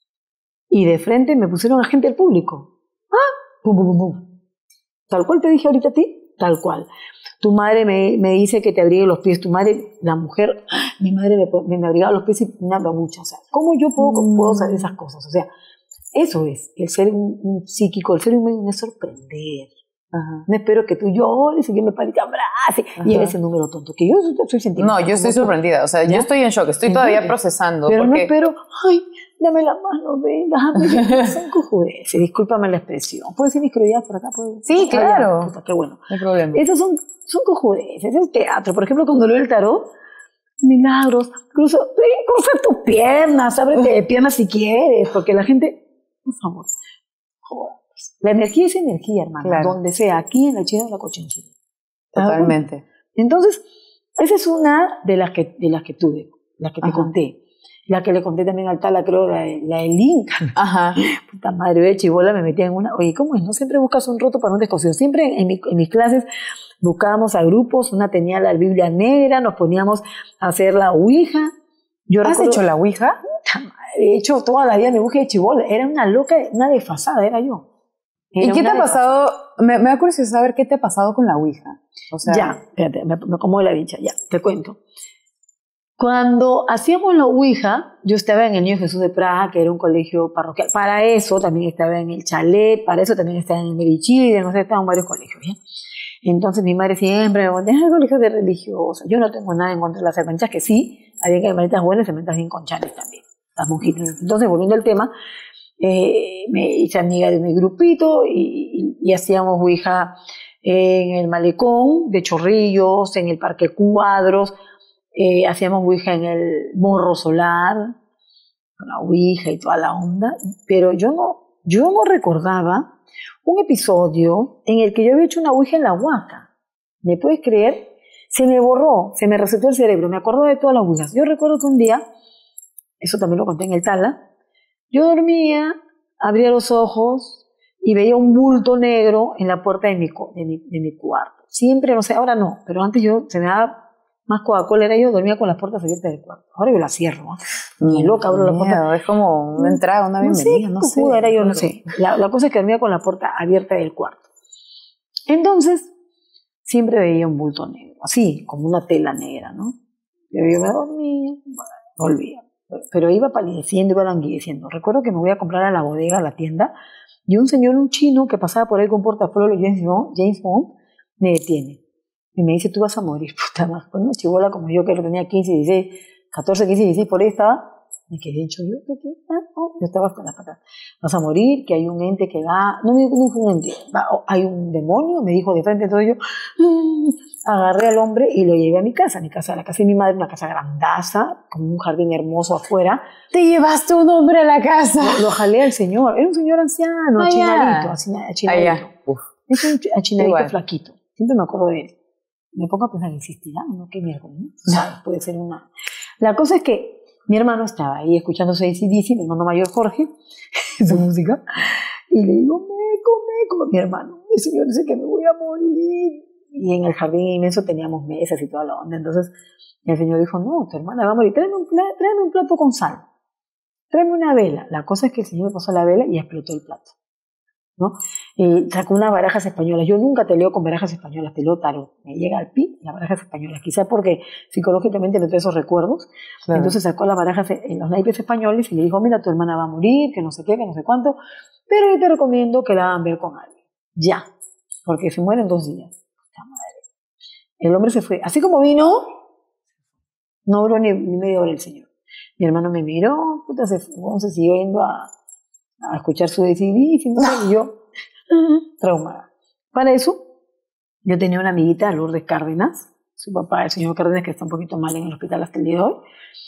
y de frente me pusieron a gente del público. ¡Pum, pum, pum, pum! Tal cual te dije ahorita a ti, tal cual. Tu madre me dice que te abrigue los pies. Tu madre, la mujer, mi madre me abrigaba los pies y me habla mucho. O sea, ¿cómo yo puedo saber esas cosas? O sea, eso es, el ser un psíquico, el ser humano es sorprender. No espero que tú llores y que me pare y te abrace y eres ese número tonto, que yo soy sentimental. No, yo estoy sorprendida. O sea, yo estoy en shock, estoy todavía procesando. Pero porque... no espero, ay, dame la mano, venga, son cojudeces, discúlpame la expresión. ¿Puedes decir mis crueldades por acá? Sí, claro. Puta, qué bueno. No hay problema. Esas son cojudeces, es teatro. Por ejemplo, cuando leo el tarot, milagros, cruza tus piernas, ábrete de piernas si quieres, porque la gente, por favor, joder. La energía es energía, hermano, claro. Donde sea, aquí en la China o la Cochinchina. Totalmente. Entonces, esa es una de las que tuve, la que te conté. La que le conté también al Tala, creo, la del Inca. Puta madre, de chibola me metía en una. Oye, ¿cómo es? No siempre buscas un roto para un descosido. Siempre en mis clases buscábamos a grupos, una tenía la Biblia negra, nos poníamos a hacer la ouija. ¿Has hecho la ouija? De hecho, toda la vida me busqué de chibola. Era una loca, una desfasada, era yo. ¿Y qué te ha pasado? Me da curiosidad saber qué te ha pasado con la ouija. O sea, ya, espérate, me acomodo la dicha, ya, te cuento. Cuando hacíamos la Ouija, yo estaba en el Niño Jesús de Praga, que era un colegio parroquial. Para eso también estaba en el Chalet, para eso también estaba en el Merichide, no sé, estaba en varios colegios, ¿ya? Entonces mi madre siempre me decía, colegios de religiosos. Yo no tengo nada en contra de las hermanitas, que sí, había que hermanitas buenas y hermanitas bien conchanes también, las monjitas. Entonces, volviendo al tema, me hice amiga de mi grupito y hacíamos Ouija en el Malecón de Chorrillos, en el Parque Cuadros, hacíamos Ouija en el Morro Solar, con la Ouija y toda la onda, pero yo no recordaba un episodio en el que yo había hecho una Ouija en la Huaca. ¿Me puedes creer? Se me borró, se me resetó el cerebro, me acuerdo de todas las Ouijas. Yo recuerdo que un día, eso también lo conté en el Tala, yo dormía, abría los ojos y veía un bulto negro en la puerta de mi cuarto. Siempre, no sé, ahora no, pero antes se me daba más Coca-Cola, era yo, dormía con las puertas abiertas del cuarto. Ahora yo la cierro, ¿no? Ni loca abro la puerta. Es como una entrada, una bienvenida, no sé. Era yo, no sé. La cosa es que dormía con la puerta abierta del cuarto. Entonces, siempre veía un bulto negro, así, como una tela negra, ¿no? Yo me dormía, volvía. Pero iba palideciendo, iba languideciendo. Recuerdo que me voy a comprar a la bodega, a la tienda, y un señor, un chino, que pasaba por ahí con portafolio James Bond, me detiene. Y me dice, tú vas a morir, puta madre. Con una chibola como yo, que tenía 15, 16, 14, 15, 16, por ahí estaba. Me quedé hecho yo, ¿qué? Yo estaba con las patas. Vas a morir, que hay un ente que va. No fue un ente. Hay un demonio, me dijo de frente. Entonces yo agarré al hombre y lo llevé a mi casa, la casa de mi madre, una casa grandaza, con un jardín hermoso afuera. ¿Te llevaste un hombre a la casa? Lo jalé al señor. Era un señor anciano, achinadito. Es un achinadito flaquito. Siempre me acuerdo de él. Me pongo a pensar, ¿existirá? ¿No? ¿Qué miércoles? ¿No? O sea, puede ser una... La cosa es que mi hermano estaba ahí escuchándose AC/DC, mi hermano mayor Jorge, su música, y le digo, meco, mi hermano, el señor dice que me voy a morir. Y en el jardín inmenso teníamos mesas y toda la onda. Entonces el señor dijo, no, tu hermana va a morir, tráeme un plato con sal, tráeme una vela. La cosa es que el señor me pasó la vela y explotó el plato, ¿no? Sacó unas barajas españolas. Yo nunca te leo con barajas españolas, te leo tarot. Me llega al pi las barajas españolas, quizá porque psicológicamente no tengo esos recuerdos. Claro. Entonces sacó las barajas en los naipes españoles y le dijo, mira, tu hermana va a morir, que no sé qué, que no sé cuánto, pero yo te recomiendo que la hagan ver con alguien. Ya, porque se muere en 2 días. Puta madre. El hombre se fue. Así como vino, no duró ni media hora el señor. Mi hermano me miró, puta, se siguió yendo a escuchar su CD y yo traumada. Para eso, yo tenía una amiguita, Lourdes Cárdenas, su papá, el señor Cárdenas, que está un poquito mal en el hospital hasta el día de hoy,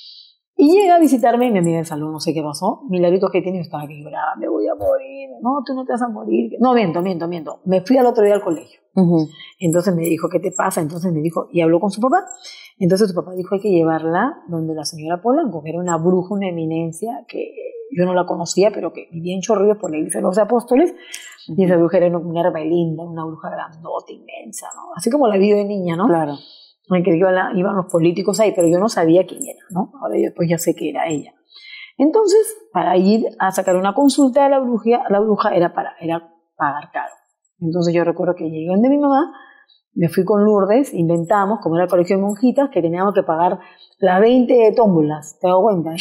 y llega a visitarme y mi amiga del salón, no sé qué pasó, milagritos que tenía, estaba que lloraba, me voy a morir, no, tú no te vas a morir, no, miento, me fui al otro día al colegio, entonces me dijo, ¿qué te pasa? Entonces me dijo, y habló con su papá, entonces su papá dijo, hay que llevarla donde la señora Polanco, que era una bruja, una eminencia, que yo no la conocía, pero que vivía en Chorrillos por la iglesia de los apóstoles, y esa bruja era una herbalinda, una bruja grandota, inmensa, ¿no? Así como la vi de niña, ¿no? Claro. En que iban los políticos ahí, pero yo no sabía quién era, ¿no? Ahora yo después ya sé que era ella. Entonces, para ir a sacar una consulta de la bruja era pagar caro. Entonces yo recuerdo que llegué donde mi mamá, me fui con Lourdes, inventamos, como era el colegio de monjitas, que teníamos que pagar las 20 tómbolas, ¿te das cuenta?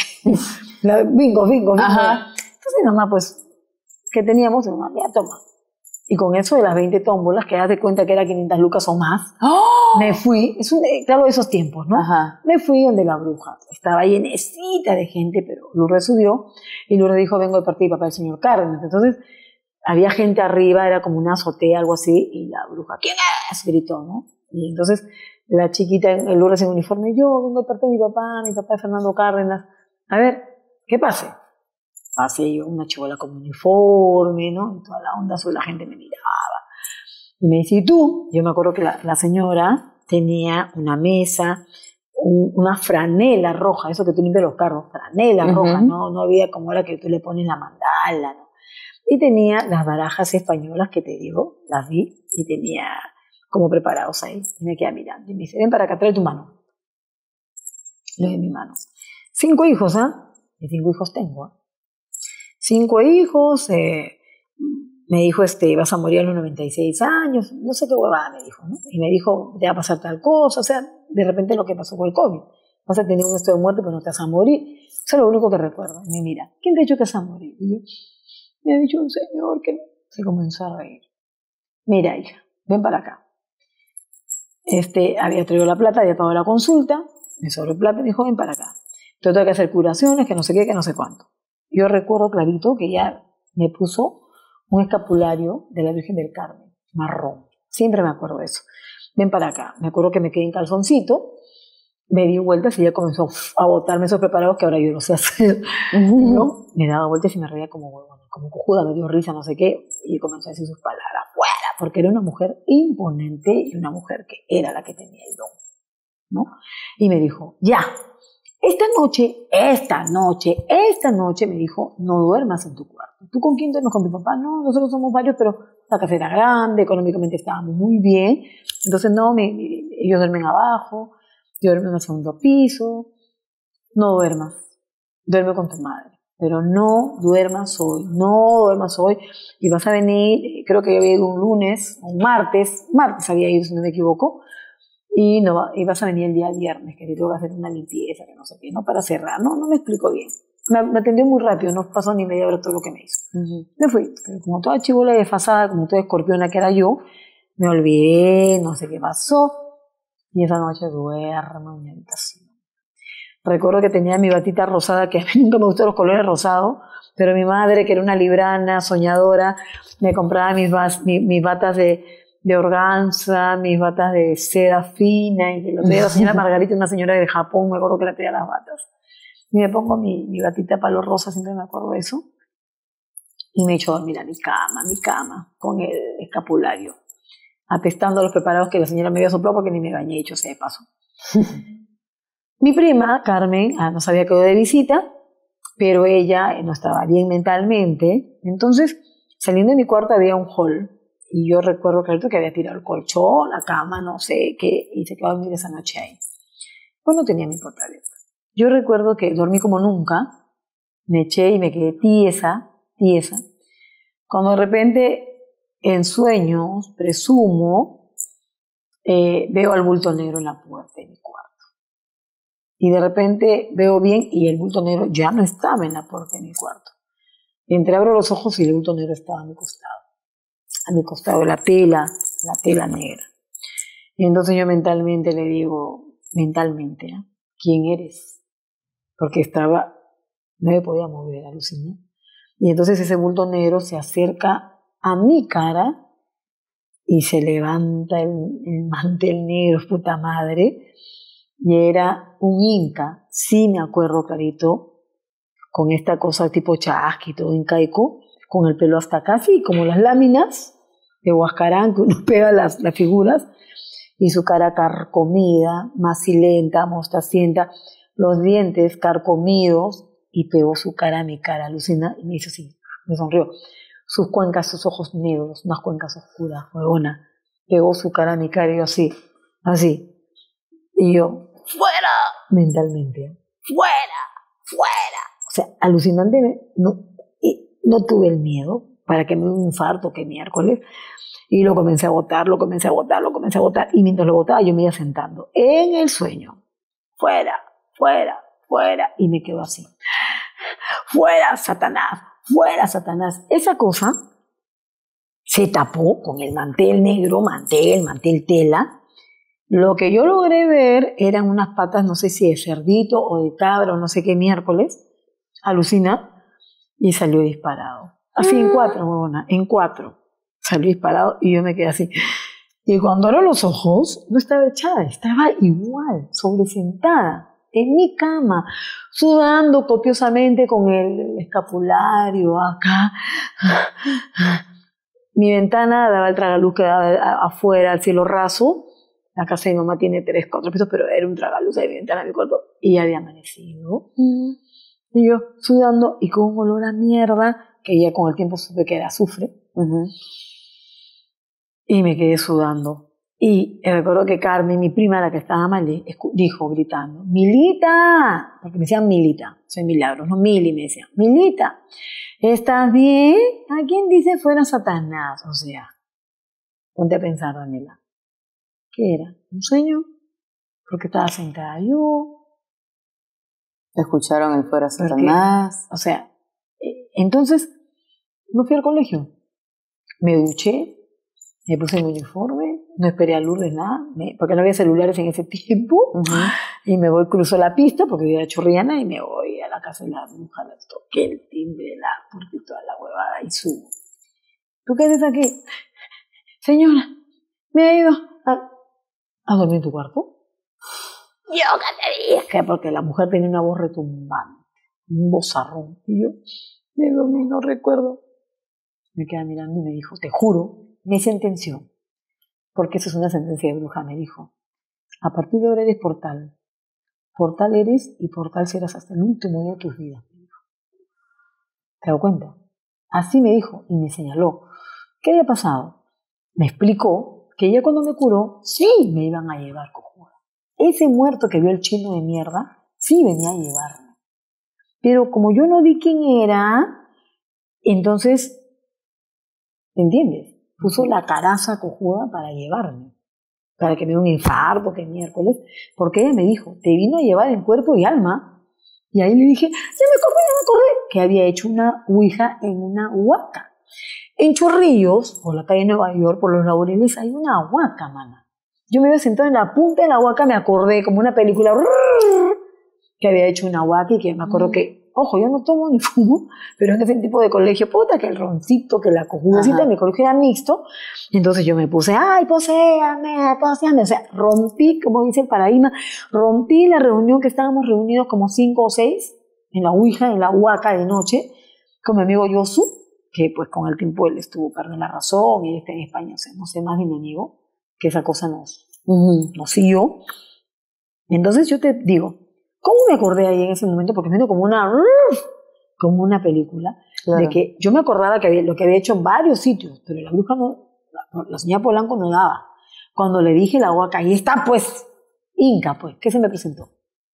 Bingo. Ajá. Entonces mamá, pues, ¿qué teníamos? Y mamá, ya toma. Y con eso de las 20 tómbolas, que das de cuenta que era 500 lucas o más, me fui, claro, de esos tiempos, ¿no? Ajá. Me fui donde la bruja, estaba llenecita de gente, pero Lourdes subió, y Lourdes dijo, vengo de parte de papá del señor Cárdenas. Entonces, había gente arriba, era como una azotea, algo así, y la bruja, ¿quién es? Gritó, ¿no? Y entonces, la chiquita, el Lourdes en uniforme, yo vengo de parte de mi papá es Fernando Cárdenas. A ver, ¿qué pase? Pasé yo, una chibola con uniforme, ¿no? Y toda la onda azul, la gente me miraba. Y me dice, ¿y tú? Yo me acuerdo que la señora tenía una mesa, una franela roja, eso que tú limpias los carros, franela roja, no había como ahora que tú le pones la mandala, ¿no? Y tenía las barajas españolas que te digo, las vi, y tenía como preparados ahí. Y me quedé mirando. Y me dice, ven para acá, trae tu mano. Le doy mi mano. 5 hijos, ¿ah? ¿eh? Y 5 hijos tengo, ¿eh? 5 hijos, me dijo, vas a morir a los 96 años, no sé qué huevada me dijo, ¿no? Y me dijo, te va a pasar tal cosa, o sea, de repente lo que pasó con el COVID. vas a tener un estado de muerte, pero no te vas a morir. Eso es lo único que recuerdo. Y me mira, ¿quién te ha dicho que vas a morir? Y yo, me ha dicho un señor que se comenzó a reír. Mira, hija, ven para acá. Había traído la plata, había pagado la consulta, me sobró plata y me dijo, ven para acá. Entonces tengo que hacer curaciones, que no sé qué, que no sé cuánto. Yo recuerdo clarito que ella me puso un escapulario de la Virgen del Carmen, marrón. Siempre me acuerdo de eso. Ven para acá. Me acuerdo que me quedé en calzoncito, me di vueltas y ella comenzó a botarme esos preparados que ahora yo no sé hacer. ¿No? Me daba vueltas y me reía como huevona, como cojuda, me dio risa, no sé qué, y comenzó a decir sus palabras, fuera, porque era una mujer imponente y una mujer que era la que tenía el don, ¿no? Y me dijo, ya, esta noche, me dijo, no duermas en tu cuarto. ¿Tú con quién duermes? ¿Con tu papá? No, nosotros somos varios, pero la casa era grande, económicamente estábamos muy bien, entonces no, ellos duermen abajo, yo duermo en el segundo piso, no duermas, duerme con tu madre, pero no duermas hoy, y vas a venir, creo que yo había ido un lunes, un martes había ido, si no me equivoco, y vas a venir el día viernes, que te tengo que hacer una limpieza, que no sé qué, no para cerrar, no me explico bien. Me atendió muy rápido, no pasó ni media hora todo lo que me hizo. Me fui, pero como toda chibola desfasada, como toda escorpiona que era yo, me olvidé, no sé qué pasó, y esa noche duermo en mi habitación. Recuerdo que tenía mi batita rosada, que a mí nunca me gustaron los colores rosados, pero mi madre, que era una librana, soñadora, me compraba mis batas de organza, mis batas de seda fina, y que lo traía la señora Margarita, una señora de Japón, me acuerdo que la traía las batas. Y me pongo mi batita palo rosa, siempre me acuerdo de eso, y me echo a dormir a mi cama, con el escapulario, apestando los preparados que la señora me había soplado porque ni me bañé, hecho sea de paso. Mi prima, Carmen, nos había quedado de visita, pero ella no estaba bien mentalmente, entonces saliendo de mi cuarto había un hall, y yo recuerdo clarito que había tirado el colchón, la cama, no sé qué, y se quedó a dormir esa noche ahí. Pues no tenía mi puerta abierta. Yo recuerdo que dormí como nunca, me eché y me quedé tiesa, cuando de repente, en sueños, presumo, veo al bulto negro en la puerta de mi cuarto. Y de repente veo bien y el bulto negro ya no estaba en la puerta de mi cuarto. Entreabro los ojos y el bulto negro estaba a mi costado, la tela negra. Y entonces yo mentalmente le digo, ¿quién eres? Porque no me podía mover, aluciné. Y entonces ese bulto negro se acerca a mi cara y se levanta el mantel negro, puta madre, y era un inca, sí me acuerdo clarito, con esta cosa tipo chasqui, todo incaico, con el pelo hasta casi como las láminas de Huascarán, que uno pega las figuras, y su cara carcomida, macilenta, mostacienta, los dientes carcomidos, y pegó su cara a mi cara, alucina, y me hizo así, me sonrió. Sus cuencas, sus ojos negros, unas cuencas oscuras, huevona, pegó su cara a mi cara y yo así, y yo, ¡fuera! Mentalmente, ¡fuera! O sea, alucinante, no tuve el miedo para que me dé un infarto, que miércoles, y lo comencé a botar, y mientras lo botaba yo me iba sentando en el sueño, fuera, y me quedo así, fuera Satanás. Esa cosa se tapó con el mantel negro, mantel tela. Lo que yo logré ver eran unas patas, no sé si de cerdito o de cabra o no sé qué miércoles, alucina, y salió disparado. Así en 4, huevona, en 4. Salió disparado y yo me quedé así. Y cuando abro los ojos, no estaba echada, estaba igual, sobresentada, en mi cama, sudando copiosamente con el escapulario acá. Mi ventana daba el tragaluz que daba afuera, al cielo raso. La casa de mi mamá tiene 3, 4 pisos, pero era un tragaluz de mi ventana, mi cuarto, y ya había amanecido. Y yo sudando y con un olor a mierda, que ya con el tiempo supe que era azufre. Y me quedé sudando. Y recuerdo que Carmen, mi prima, la que estaba mal, dijo gritando, ¡Milita! Porque me decían Milita, soy Milagros, no Mili, me decían, ¡Milita! ¿Estás bien? ¿A quién dice fuera Satanás? O sea, ponte a pensar, Daniela. ¿Qué era? ¿Un sueño? Porque estaba sentada yo, Escucharon el fuera Satanás. O sea, entonces no fui al colegio. Me duché, me puse mi uniforme, no esperé a Lourdes nada, porque no había celulares en ese tiempo, y me voy, cruzo la pista, porque vivía Chorrillana, y me voy a la casa de la bruja, le toqué el timbre, la puerta y toda la huevada, y subo. ¿Tú qué haces aquí? Señora, me ha ido a dormir en tu cuarto. Yo qué te dije, porque la mujer tenía una voz retumbante, un vozarrón, y yo me dormí, no recuerdo. Me queda mirando y me dijo, te juro, me sentenció, porque eso es una sentencia de bruja, me dijo, a partir de ahora eres portal. Portal eres y portal serás hasta el último día de tus vidas. ¿Te das cuenta? Así me dijo y me señaló. ¿Qué había pasado? Me explicó que ya cuando me curó, sí me iban a llevar, cojuda. Ese muerto que vio el chino de mierda, sí venía a llevarme. Pero como yo no vi quién era, entonces, ¿te entiendes? Puso la caraza cojuda para llevarme. Para que me dé un infarto, que miércoles. Porque ella me dijo, te vino a llevar en cuerpo y alma. Y ahí le dije, ya me acordé, que había hecho una ouija en una huaca. En Chorrillos, por la calle de Nueva York, por los Laureles, hay una huaca, mana. Yo me había sentado en la punta de la huaca, me acordé, como una película, que había hecho una huaca y que me acuerdo que, ojo, yo no tomo ni fumo, pero en ese tipo de colegio, puta, que el roncito, que la cojudecita, mi colegio era mixto, entonces yo me puse, ay, poséame, o sea, rompí, como dice el paradigma, rompí la reunión que estábamos reunidos como 5 o 6, en la ouija, en la huaca de noche, con mi amigo Yosu, que pues con el tiempo él estuvo perdiendo la razón, y él está en España, o sea, no sé más ni me niego, que esa cosa nos siguió. Entonces yo te digo, ¿cómo me acordé ahí en ese momento? Porque me dio como una película, claro, de que yo me acordaba que lo que había hecho en varios sitios, pero la bruja no, la señora Polanco no daba. Cuando le dije la huaca, ahí está pues, Inca pues, ¿qué se me presentó?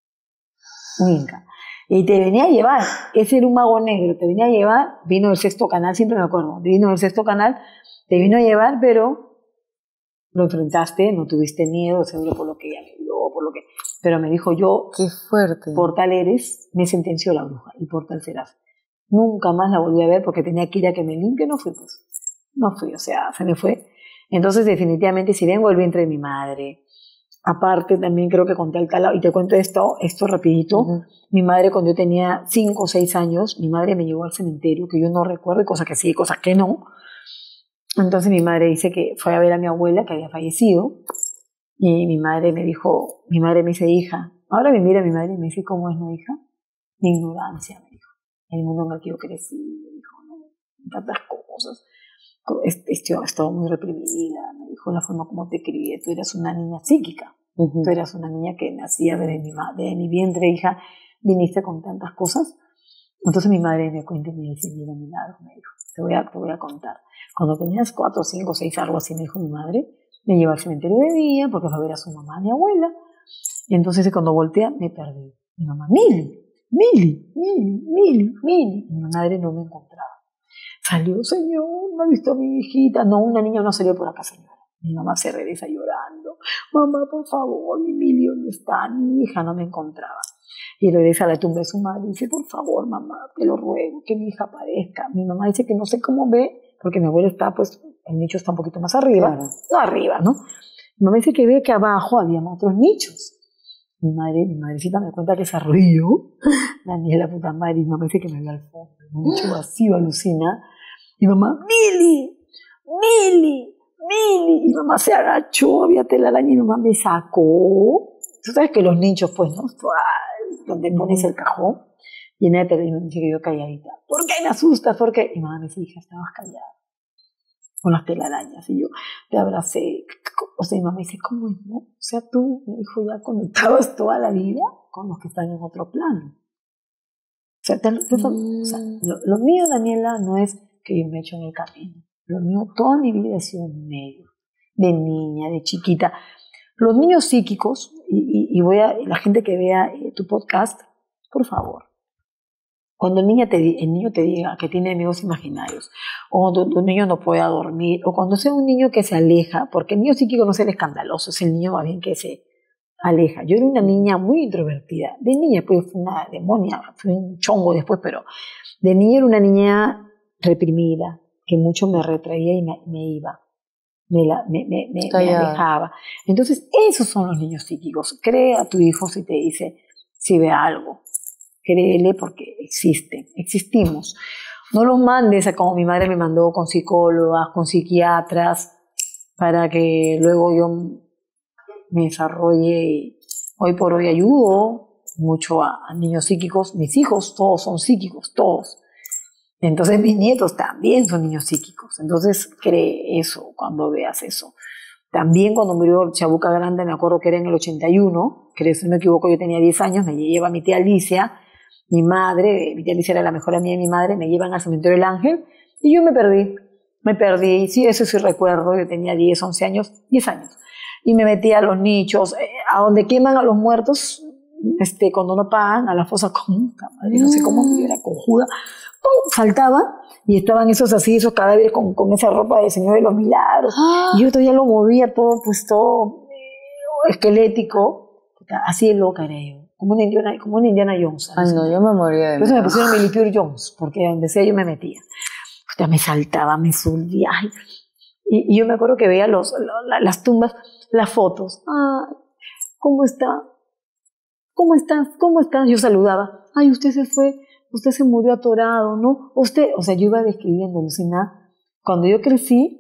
Un Inca. Y te venía a llevar, ese era un mago negro, te venía a llevar, vino del Sexto Canal, siempre me acuerdo, vino del Sexto Canal, te vino a llevar, pero lo enfrentaste, no tuviste miedo, seguro por lo que ella me vio, por lo que... Pero me dijo yo, qué fuerte, portal eres, me sentenció la bruja, y portal serás. Nunca más la volví a ver porque tenía que ir a que me limpie, no fui pues. No fui, o sea, se me fue. Entonces definitivamente si vengo el vientre de mi madre. Aparte también creo que conté al talado, y te cuento esto rapidito. Mi madre cuando yo tenía 5 o 6 años, mi madre me llevó al cementerio, que yo no recuerdo, cosas que sí, cosas que no. Entonces mi madre dice que fue a ver a mi abuela que había fallecido, y mi madre me dice, hija, ahora me mira mi madre y me dice, ¿cómo es, no, hija? Mi ignorancia, me dijo. El mundo en el que yo crecí, me dijo, ¿no? Tantas cosas. Estaba muy reprimida, me dijo, la forma como te crié, tú eras una niña psíquica, tú eras una niña que nacía de mi vientre, hija, viniste con tantas cosas. Entonces mi madre me cuenta y me dice, mira, Milagro, me dijo, te voy a contar. Cuando tenías 4, 5, 6, algo así, me dijo mi madre, me llevó al cementerio de día porque fue a ver a su mamá, a mi abuela, y entonces cuando voltea me perdí. Mi mamá, Mili, y mi madre no me encontraba. Salió, señor, no ha visto a mi hijita. No, una niña no salió por acá, señora. Mi mamá se regresa llorando. Mamá, por favor, mi Mili, ¿dónde está? Mi hija no me encontraba. Y regresa a la tumba de su madre y dice, por favor, mamá, te lo ruego, que mi hija aparezca. Mi mamá dice que no sé cómo ve, porque mi abuela está, pues, el nicho está un poquito más arriba. Claro. No arriba, ¿no? Mi mamá dice que ve que abajo había otros nichos. Mi madrecita me cuenta que se arrodilló. Daniela, puta madre, y mi mamá dice que me vio al fondo. Un nicho vacío, alucina. Y mamá, Mili. Y mamá se agachó, había telaraña y mamá me sacó. Tú sabes que los nichos, pues, ¿no? Donde pones el cajón. Y en ella me dice que yo calladita. ¿Por qué me asustas? ¿Por qué? Y mamá me dice, hija, estabas callada. Con las telarañas. Y yo te abracé. O sea, mi mamá me dice, ¿cómo es, no? O sea, tú, me dijo, ya conectabas toda la vida con los que están en otro plano. O sea, lo mío, Daniela, no es que yo me echo en el camino. Lo mío, toda mi vida ha sido un medio. De niña, de chiquita. Los niños psíquicos, y la gente que vea tu podcast, por favor, cuando el niño te diga que tiene amigos imaginarios, o cuando tu niño no pueda dormir, o cuando sea un niño que se aleja, porque el niño psíquico no es el escandaloso, es el niño más bien que se aleja. Yo era una niña muy introvertida. De niña pues fui una demonia, fui un chongo después, pero de niña era una niña reprimida, que mucho me retraía y me iba. Me alejaba. Entonces, esos son los niños psíquicos. Cree a tu hijo si te dice, si ve algo. Créele porque existen, existimos. No los mandes a como mi madre me mandó con psicólogas, con psiquiatras, para que luego yo me desarrolle. Y hoy por hoy ayudo mucho a niños psíquicos. Mis hijos todos son psíquicos, todos. Entonces mis nietos también son niños psíquicos. Entonces cree eso cuando veas eso. También cuando murió Chabuca Granda, me acuerdo que era en el 81, que si no me equivoco yo tenía 10 años, me lleva mi tía Alicia, mi tía Alicia era la mejor amiga de mi madre, me llevan al cementerio del Ángel y yo me perdí, y sí, eso sí recuerdo, yo tenía 10 años, y me metí a los nichos, a donde queman a los muertos, cuando no pagan, a la fosa común, no sé cómo, yo era cojuda, saltaba y estaban esos cadáveres con esa ropa de Señor de los Milagros, y yo todavía lo movía todo, pues todo esquelético, así de loca era yo, como una Indiana Jones. Ay, no, yo me moría de miedo. Por eso me pusieron Milipure Jones, porque donde sea yo me metía. Ya me saltaba, me subía, y yo me acuerdo que veía las tumbas, las fotos. ¿Cómo está? ¿Cómo estás? ¿Cómo estás? Yo saludaba. Ay, usted se fue, usted se murió atorado, ¿no? Yo iba describiendo, Lucina. Cuando yo crecí,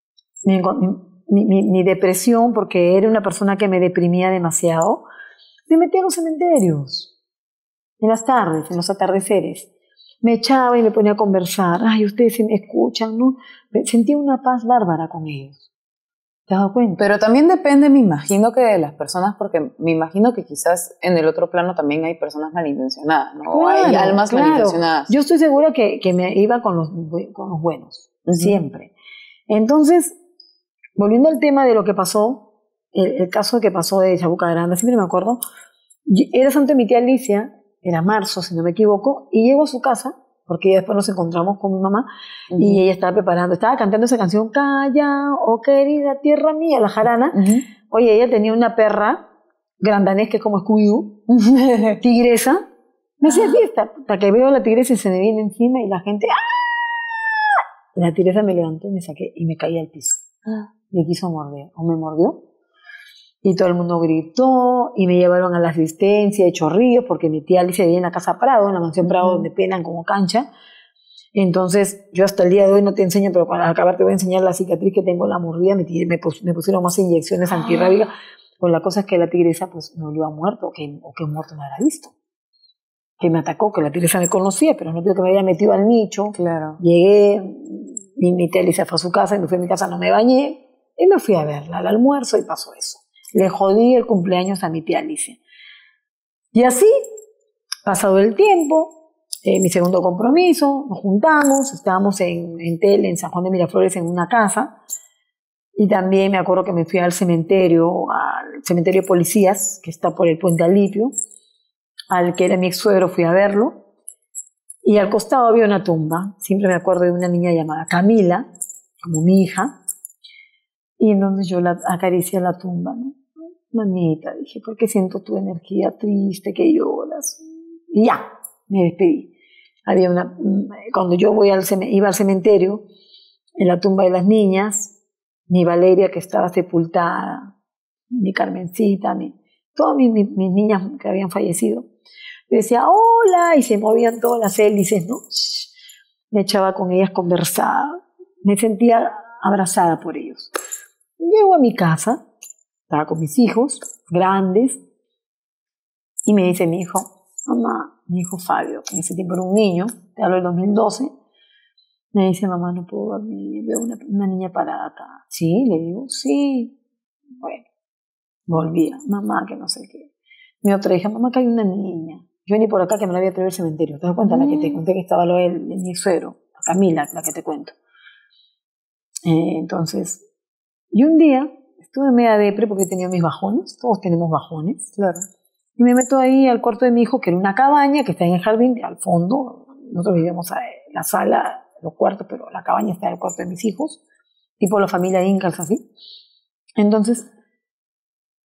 mi depresión, porque era una persona que me deprimía demasiado, me metía a los cementerios, en las tardes, en los atardeceres. Me echaba y me ponía a conversar. Ay, ustedes se me escuchan, ¿no? Sentía una paz bárbara con ellos. ¿Te has dado cuenta? Pero también depende, me imagino, que de las personas, porque me imagino que quizás en el otro plano también hay personas malintencionadas, ¿no? Claro, hay almas malintencionadas. Yo estoy segura que me iba con los buenos, siempre. Entonces, volviendo al tema de lo que pasó, el caso que pasó de Chabuca Granda, siempre me acuerdo, era santo de mi tía Alicia, era marzo, si no me equivoco, y llego a su casa, porque después nos encontramos con mi mamá, y ella estaba cantando esa canción, Calla, oh querida tierra mía, la jarana. Oye, ella tenía una perra grandanés, que es como Scooby-Doo, tigresa, me hacía fiesta, hasta que veo a la tigresa y se me viene encima, y la gente, ¡ah! Y la tigresa me levantó y me saqué, y me caí al piso. Me quiso morder, o me mordió, y todo el mundo gritó, y me llevaron a la asistencia de Chorrillos, porque mi tía Alicia vivía en la Casa Prado, en la mansión Prado, donde penan como cancha. Entonces, yo hasta el día de hoy no te enseño, pero al acabar te voy a enseñar la cicatriz que tengo en la mordida, me pusieron más inyecciones antirrábicas, pues la cosa es que la tigresa pues me olió a muerto, o que muerto no era visto. Que me atacó, que la tigresa me conocía, pero no creo que me había metido al nicho. Claro. Llegué, mi tía Alicia fue a su casa, y me fui a mi casa, no me bañé, y me fui a verla al almuerzo, y pasó eso. Le jodí el cumpleaños a mi tía Alicia. Y así, pasado el tiempo, mi segundo compromiso, nos juntamos, estábamos en Tele, en San Juan de Miraflores, en una casa, y también me acuerdo que me fui al cementerio de policías, que está por el Puente Alipio, al que era mi ex suegro, fui a verlo, y al costado había una tumba. Siempre me acuerdo de una niña llamada Camila, como mi hija, y entonces yo la acaricié a la tumba, ¿no? Mamita, dije, ¿por qué siento tu energía triste, que lloras? Y ya, me despedí. Cuando yo iba al cementerio, en la tumba de las niñas, mi Valeria, que estaba sepultada, mi Carmencita, todas mis niñas que habían fallecido, me decía, hola, y se movían todas las hélices, ¿no? Me echaba con ellas, conversaba, me sentía abrazada por ellos. Llego a mi casa, estaba con mis hijos, grandes, y me dice mi hijo, mamá, mi hijo Fabio, que en ese tiempo era un niño, te hablo del 2012, me dice, mamá, no puedo dormir, veo una niña parada acá. ¿Sí? Le digo, sí. Bueno, volvía, mamá, que no sé qué. Mi otra hija, mamá, que hay una niña. Yo vení por acá que me la había traído al cementerio. ¿Te das cuenta? La que te conté que estaba lo de mi suegro, Camila, la que te cuento. Entonces, y un día estuve media depre porque tenía mis bajones, todos tenemos bajones, claro. Y me meto ahí al cuarto de mi hijo, que era una cabaña que está en el jardín, al fondo. Nosotros vivíamos en la sala, los cuartos, pero la cabaña está en el cuarto de mis hijos, tipo la familia Incas, así. Entonces,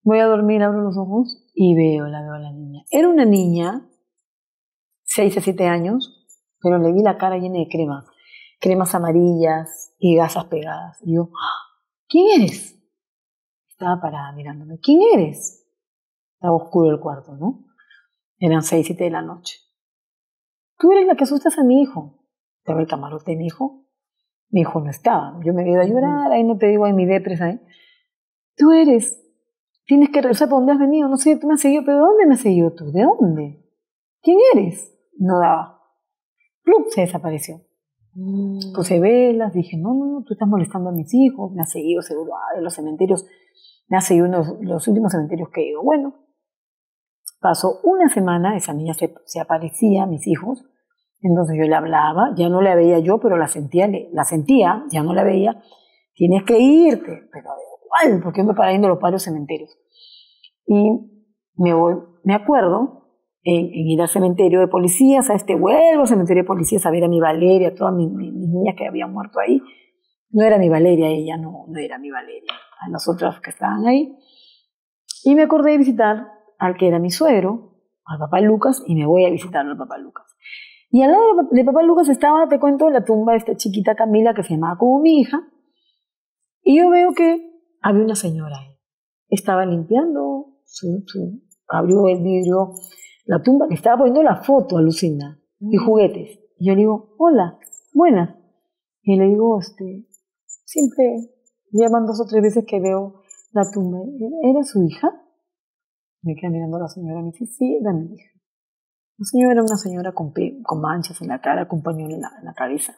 Voy a dormir, abro los ojos y la veo a la niña. Era una niña, 6 a 7 años, pero le vi la cara llena de cremas amarillas y gasas pegadas. Y yo, ¿quién eres? Estaba parada mirándome. ¿Quién eres? Estaba oscuro el cuarto, ¿no? Eran 6, 7 de la noche. Tú eres la que asustas a mi hijo. Estaba el camarote de mi hijo. Mi hijo no estaba. Yo me había ido a llorar, ahí no te digo, en mi depresa, ¿eh? Tú eres. Tienes que regresar por dónde has venido. No sé, tú me has seguido, pero ¿de dónde me has seguido tú? ¿De dónde? ¿Quién eres? No daba. ¡Plup! Se desapareció. Puse velas, dije, no, tú estás molestando a mis hijos, me has seguido seguro de los cementerios, me has seguido en los últimos cementerios que he ido. Bueno, pasó una semana, esa niña se aparecía a mis hijos, entonces yo le hablaba, ya no la veía yo, pero la sentía, ya no la veía, tienes que irte, pero igual, porque yo me paraba yendo a los varios cementerios. Y me acuerdo en ir al cementerio de policías, vuelvo al cementerio de policías a ver a mi Valeria, a todas mis niñas que habían muerto ahí. No era mi Valeria, ella no era mi Valeria, a las otras que estaban ahí. Y me acordé de visitar al que era mi suegro, al papá Lucas, y me voy a visitar al papá Lucas. Y al lado de papá Lucas estaba, te cuento, la tumba de esta chiquita Camila que se llamaba como mi hija. Y yo veo que había una señora ahí. Estaba limpiando, abrió el vidrio, la tumba, que estaba poniendo la foto, alucina, y juguetes. Y yo le digo, hola, buenas. Y le digo, siempre llaman 2 o 3 veces que veo la tumba. ¿Era su hija? Me queda mirando a la señora y me dice, sí, era mi hija. La señora era una señora con manchas en la cara, con pañuelo en la cabeza.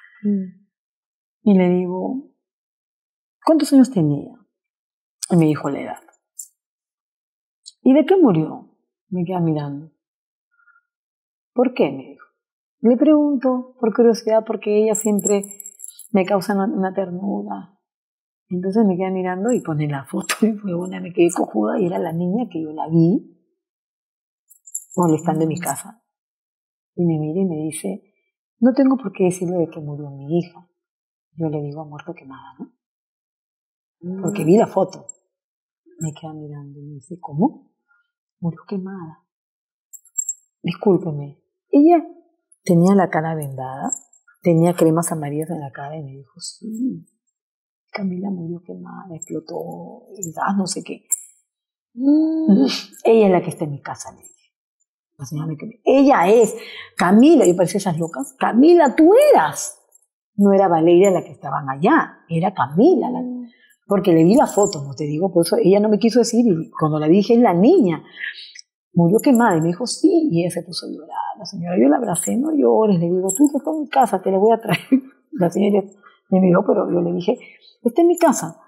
Y le digo, ¿cuántos años tenía? Y me dijo la edad. ¿Y de qué murió? Me queda mirando. ¿Por qué? Me dijo. Le pregunto, por curiosidad, porque ella siempre me causa una ternura. Entonces me queda mirando y pone la foto y fue me quedé cojuda y era la niña que yo la vi molestando en mi casa. Y me mira y me dice, no tengo por qué decirle de que murió mi hija. Yo le digo, ha muerto quemada, ¿no? Porque vi la foto. Me queda mirando y me dice, ¿cómo? Murió quemada. Discúlpeme. Ella tenía la cara vendada, tenía cremas amarillas en la cara y me dijo, sí, Camila murió quemada, explotó el gas, no sé qué. Ella es la que está en mi casa, le dije. La señora ella es Camila. Yo parecía esas locas. Camila, tú eras. No era Valeria la que estaban allá, era Camila. Porque le vi la foto, no te digo, por eso ella no me quiso decir, y cuando la dije, es la niña. Murió quemada, y me dijo, sí, y ella se puso a llorar. La señora, yo la abracé, no llores, le digo, tú estás en mi casa, te la voy a traer. La señora me miró, pero yo le dije, está en mi casa.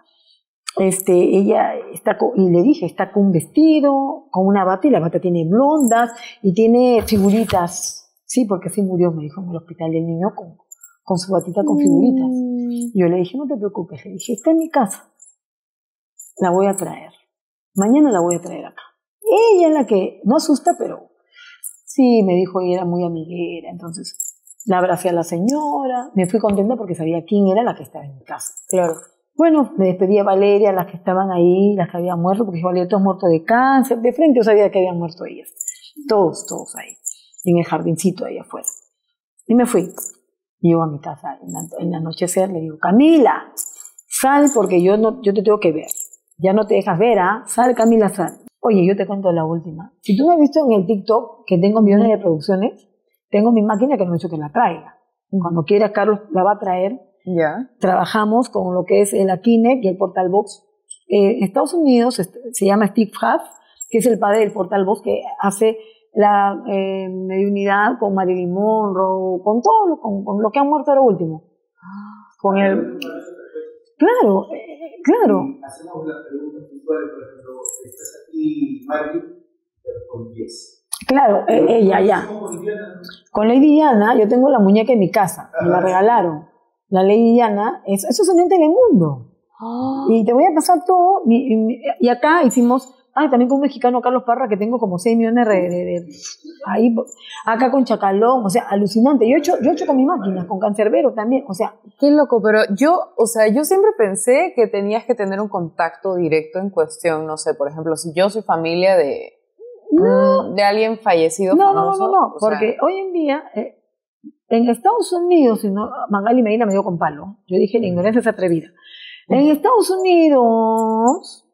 Ella está y le dije, está con un vestido, con una bata, y la bata tiene blondas, y tiene figuritas. Sí, porque sí murió, me dijo, en el hospital del niño, con su batita con figuritas. Yo le dije, no te preocupes, le dije, está en mi casa. La voy a traer. Mañana la voy a traer acá. Ella es la que no asusta, pero sí, me dijo, y era muy amiguera. Entonces la abracé a la señora. Me fui contenta porque sabía quién era la que estaba en mi casa. Claro. Bueno, me despedí a Valeria, las que estaban ahí, las que habían muerto, porque Valeria, todos muertos de cáncer. De frente yo sabía que habían muerto ellas. Todos ahí. En el jardincito ahí afuera. Y me fui. Llego a mi casa. En el anochecer le digo, Camila, sal porque yo te tengo que ver. Ya no te dejas ver, ¿ah? Sal, Camila, sal. Oye, yo te cuento la última. Si tú me has visto en el TikTok, que tengo millones de reproducciones, tengo mi máquina que no he hecho que la traiga. Cuando quiera, Carlos la va a traer. Ya. Trabajamos con lo que es la Kinect y el Portalbox. En Estados Unidos se llama Steve Huff, que es el padre del Portalbox, que hace la mediunidad con Marilyn Monroe, con todo, con lo que han muerto ahora último. Con el... Claro, claro. Hacemos las preguntas puntuales, por ejemplo, estás aquí, Marilyn, con 10. Claro, ella ya. Con Lady Diana, yo tengo la muñeca en mi casa, me la regalaron. La Lady Diana, eso es un ente en el mundo. Y te voy a pasar todo, y acá hicimos también con un mexicano, Carlos Parra, que tengo como 6 millones ahí, acá con Chacalón, o sea, alucinante. Yo he hecho con mi máquina, con Cancerbero también, o sea. Qué loco, pero yo siempre pensé que tenías que tener un contacto directo en cuestión, no sé, por ejemplo, si yo soy familia de alguien fallecido famoso. No, porque hoy en día, en Estados Unidos, si no, Magali Medina me dio con palo. Yo dije, la ignorancia es atrevida. En Estados Unidos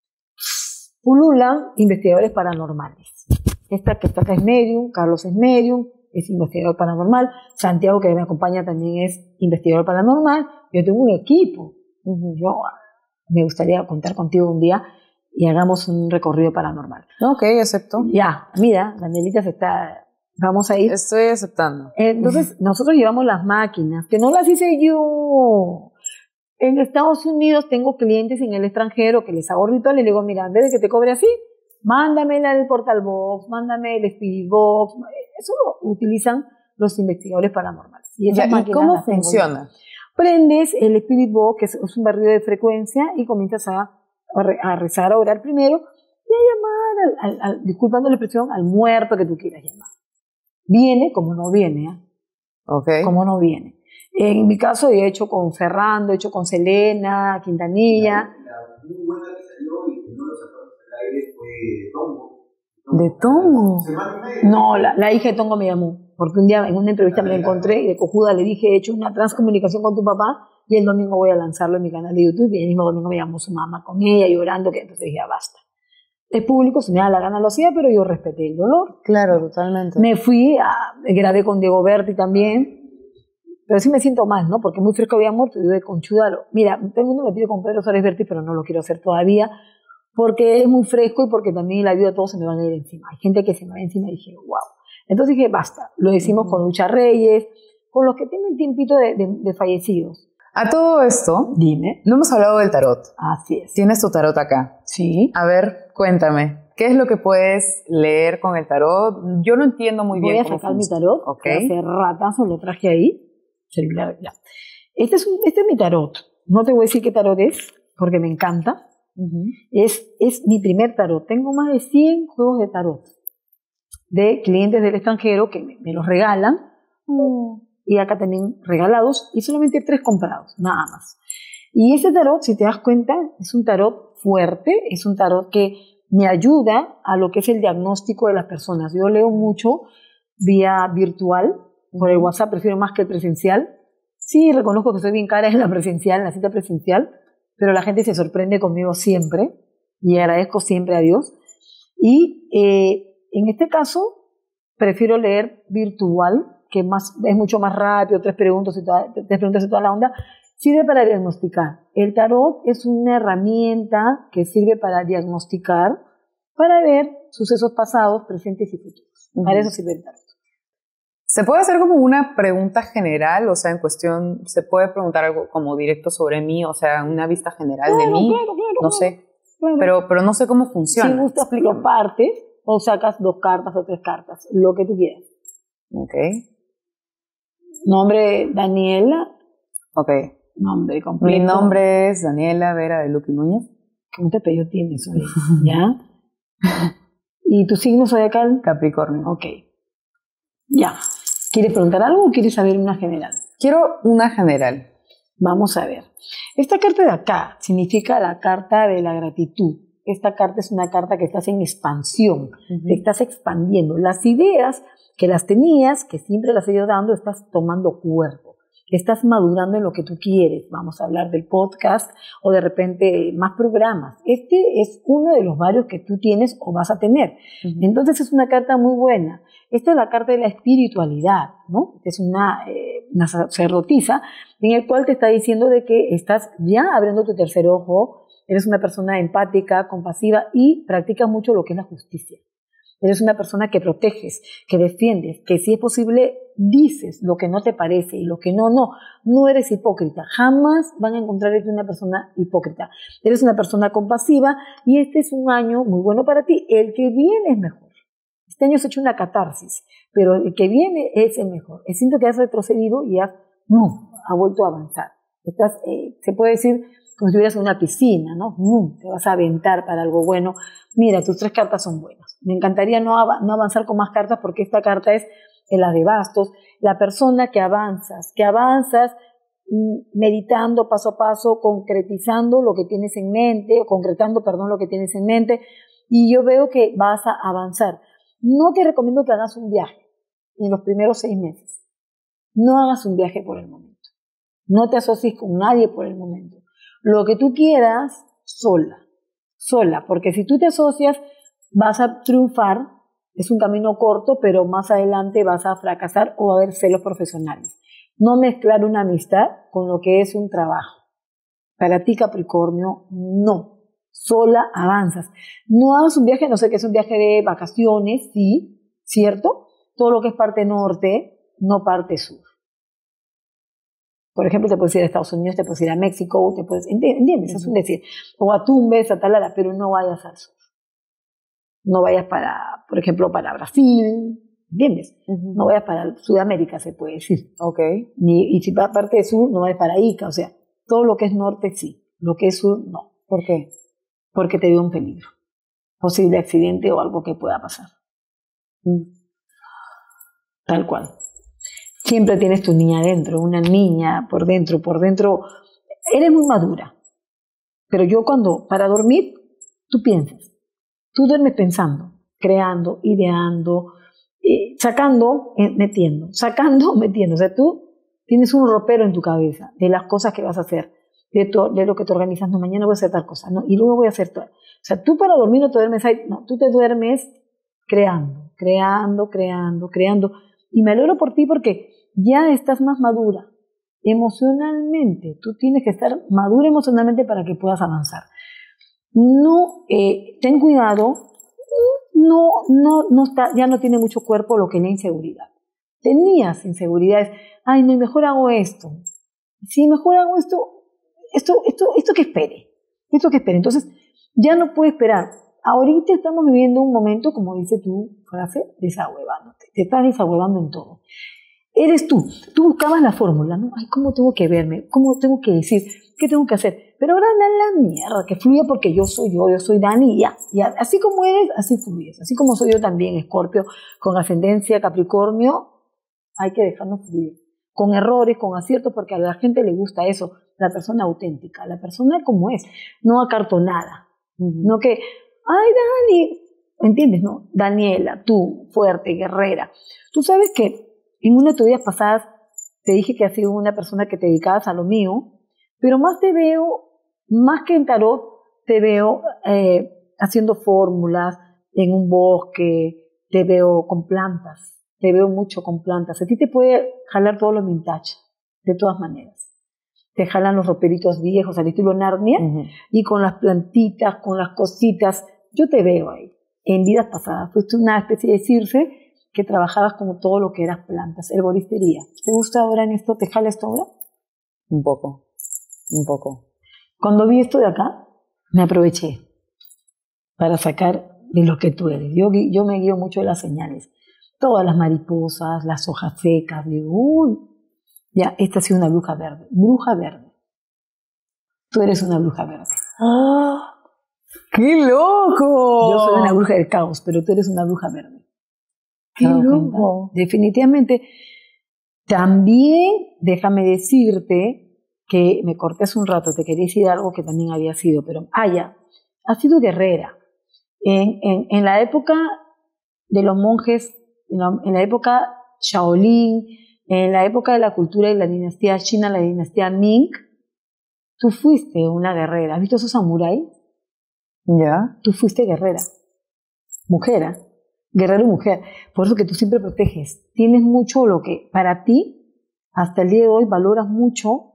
pululan investigadores paranormales. Esta que está acá es medium, Carlos es medium, es investigador paranormal. Santiago, que me acompaña, también es investigador paranormal. Yo tengo un equipo. Yo me gustaría contar contigo un día y hagamos un recorrido paranormal. Ok, acepto. Ya, mira, Danielita vamos a ir. Estoy aceptando. Entonces, nosotros llevamos las máquinas, que no las hice yo. En Estados Unidos tengo clientes en el extranjero que les hago rituales y le digo, mira, en vez de que te cobre así, mándame el Portal Box, mándame el Spirit Box. Eso lo utilizan los investigadores paranormales. ¿Y cómo funciona? Prendes el Spirit Box, que es un barrido de frecuencia, y comienzas a rezar, a orar primero, y a llamar, disculpando la expresión, al muerto que tú quieras llamar. Viene como no viene, ¿eh? Okay. Como no viene. En mi caso he hecho con Ferrando, he hecho con Selena, Quintanilla. La muy buena que salió y que no lo sacamos al aire fue Tongo. ¿De Tongo? No, la hija de Tongo me llamó, porque un día en una entrevista me la encontré y de cojuda le dije, he hecho una transcomunicación con tu papá y el domingo voy a lanzarlo en mi canal de YouTube, y el mismo domingo me llamó su mamá con ella llorando, que entonces ya basta. Es público, si me da la gana lo hacía, pero yo respeté el dolor. Claro, totalmente. Me fui, grabé con Diego Berti también, pero sí me siento mal, ¿no? Porque muy fresco había muerto, yo de conchuda, mira, todo el mundo me pide con Pedro Suárez Berti, pero no lo quiero hacer todavía, porque es muy fresco y porque también en la vida todos se me van a ir encima. Hay gente que se me va encima y dije, wow. Entonces dije, basta, lo decimos con Lucha Reyes, con los que tienen tiempito de fallecidos. A todo esto, dime, no hemos hablado del tarot. Así es. Tienes tu tarot acá. Sí. A ver, cuéntame, ¿qué es lo que puedes leer con el tarot? Yo no entiendo muy bien. Voy a sacar mi tarot, okay. Hace ratazo lo traje ahí. Celular, ya. Este es mi tarot. No te voy a decir qué tarot es, porque me encanta. Es mi primer tarot. Tengo más de 100 juegos de tarot de clientes del extranjero que me los regalan. Y acá también regalados, y solamente 3 comprados, nada más. Y ese tarot, si te das cuenta, es un tarot fuerte, es un tarot que me ayuda a lo que es el diagnóstico de las personas. Yo leo mucho vía virtual, por el WhatsApp prefiero más que el presencial. Sí, reconozco que soy bien cara en la presencial, en la cita presencial, pero la gente se sorprende conmigo siempre, y agradezco siempre a Dios. Y en este caso, prefiero leer virtual, que es mucho más rápido, 3 preguntas y toda la onda, sirve para diagnosticar. El tarot es una herramienta que sirve para diagnosticar, para ver sucesos pasados, presentes y futuros. Para eso sirve el tarot. ¿Se puede hacer como una pregunta general? O sea, en cuestión, ¿se puede preguntar algo como directo sobre mí? O sea, una vista general de mí. Claro, no sé. Claro. Pero no sé cómo funciona. Si gusta, explico partes, o sacas 2 cartas o 3 cartas, lo que tú quieras. Ok. Nombre, Daniela. Ok. Nombre completo. Mi nombre es Daniela Vera de Luqui Núñez. ¿Cómo te apellido tienes hoy? ¿Ya? ¿Y tu signo zodiacal? Capricornio. Ok. Ya. ¿Quieres preguntar algo o quieres saber una general? Quiero una general. Vamos a ver. Esta carta de acá significa la carta de la gratitud. Esta carta es una carta que estás en expansión, te estás expandiendo. Las ideas que las tenías, que siempre las he ido dando, estás tomando cuerpo, estás madurando en lo que tú quieres. Vamos a hablar del podcast o de repente más programas. Este es uno de los varios que tú tienes o vas a tener. Entonces es una carta muy buena. Esta es la carta de la espiritualidad, ¿no? Es una sacerdotisa en el cual te está diciendo de que estás ya abriendo tu tercer ojo. Eres una persona empática, compasiva y practicas mucho lo que es la justicia. Eres una persona que proteges, que defiendes, que si es posible dices lo que no te parece y lo que no. No eres hipócrita. Jamás van a encontrar en una persona hipócrita. Eres una persona compasiva y este es un año muy bueno para ti. El que viene es mejor. Este año has hecho una catarsis, pero el que viene es el mejor. Siento que has retrocedido y has vuelto a avanzar. Se puede decir como si estuvieras en una piscina, ¿no? Te vas a aventar para algo bueno. Mira, tus 3 cartas son buenas. Me encantaría no avanzar con más cartas porque esta carta es la de bastos. La persona que avanzas meditando paso a paso, concretizando lo que tienes en mente, o concretando, perdón, lo que tienes en mente, y yo veo que vas a avanzar. No te recomiendo que hagas un viaje en los primeros 6 meses. No hagas un viaje por el momento. No te asocies con nadie por el momento. Lo que tú quieras, sola, porque si tú te asocias, vas a triunfar, es un camino corto, pero más adelante vas a fracasar o va a haber celos profesionales. No mezclar una amistad con lo que es un trabajo. Para ti, Capricornio, no. Sola avanzas. No hagas un viaje, no sé qué es un viaje de vacaciones, sí, ¿cierto? Todo lo que es parte norte, no parte sur. Por ejemplo, te puedes ir a Estados Unidos, te puedes ir a México, ¿entiendes? Es un decir. O a Tumbes, a Talara, pero no vayas al sur. No vayas por ejemplo, para Brasil, ¿entiendes? No vayas para Sudamérica, se puede decir. Okay. Y si va parte de sur, no vayas para Ica, o sea, todo lo que es norte, sí. Lo que es sur, no. ¿Por qué? Porque te veo un peligro. Posible accidente o algo que pueda pasar. Tal cual. Siempre tienes tu niña adentro, una niña por dentro. Eres muy madura. Pero yo para dormir, tú piensas. Tú duermes pensando, creando, ideando, sacando, metiendo. O sea, tú tienes un ropero en tu cabeza de las cosas que vas a hacer, de lo que te organizas. No, mañana voy a hacer tal cosa, no, y luego voy a hacer tal. O sea, tú para dormir no te duermes ahí, no, tú te duermes creando. Y me alegro por ti porque ya estás más madura emocionalmente. Tú tienes que estar madura emocionalmente para que puedas avanzar. No, ten cuidado, ya no tiene mucho cuerpo lo que es la inseguridad. Tenías inseguridades, ay no, mejor hago esto. Sí, mejor hago esto que espere. Entonces, ya no puedo esperar. Ahorita estamos viviendo un momento, como dice tu frase, desahuevándote. Te estás desahuevando en todo. Eres tú buscabas la fórmula, ¿no? Ay, ¿cómo tengo que verme? ¿Cómo tengo que decir? ¿Qué tengo que hacer? Pero ahora da la mierda, que fluya porque yo soy Dani y ya. Así como eres, así fluyes. Así como soy yo también, Escorpio, con ascendencia Capricornio, hay que dejarnos fluir. Con errores, con aciertos, porque a la gente le gusta eso, la persona auténtica, la persona como es, no acartonada. No que, ay Dani, ¿entiendes? No, Daniela, tú, fuerte, guerrera. Tú sabes que en una de tus días pasadas te dije que has sido una persona que te dedicabas a lo mío, pero más que en tarot, te veo haciendo fórmulas en un bosque, te veo con plantas, te veo mucho con plantas. A ti te puede jalar todo lo vintage, de todas maneras. Te jalan los roperitos viejos al estilo Narnia, y con las plantitas, con las cositas, yo te veo ahí. En vidas pasadas fuiste una especie de Circe que trabajabas como todo lo que eras plantas, herboristería. ¿Te gusta ahora en esto? ¿Te jala esto ahora? Un poco. Cuando vi esto de acá, me aproveché para sacar de lo que tú eres. Yo me guío mucho de las señales. Todas las mariposas, las hojas secas, digo, uy, ya, esta ha sido una bruja verde. Bruja verde. Tú eres una bruja verde. ¡Ah! ¡Qué loco! Yo soy una bruja del caos, pero tú eres una bruja verde. ¡Qué loco! Definitivamente. También, déjame decirte que me corté hace un rato, te quería decir algo que también había sido, pero ya, has sido guerrera. En la época de los monjes, en la época Shaolin, en la época de la cultura de la dinastía china, la dinastía Ming, tú fuiste una guerrera. ¿Has visto esos samuráis? Ya. Tú fuiste guerrera. Mujer, guerrero y mujer. Por eso que tú siempre proteges. Tienes mucho lo que para ti, hasta el día de hoy, valoras mucho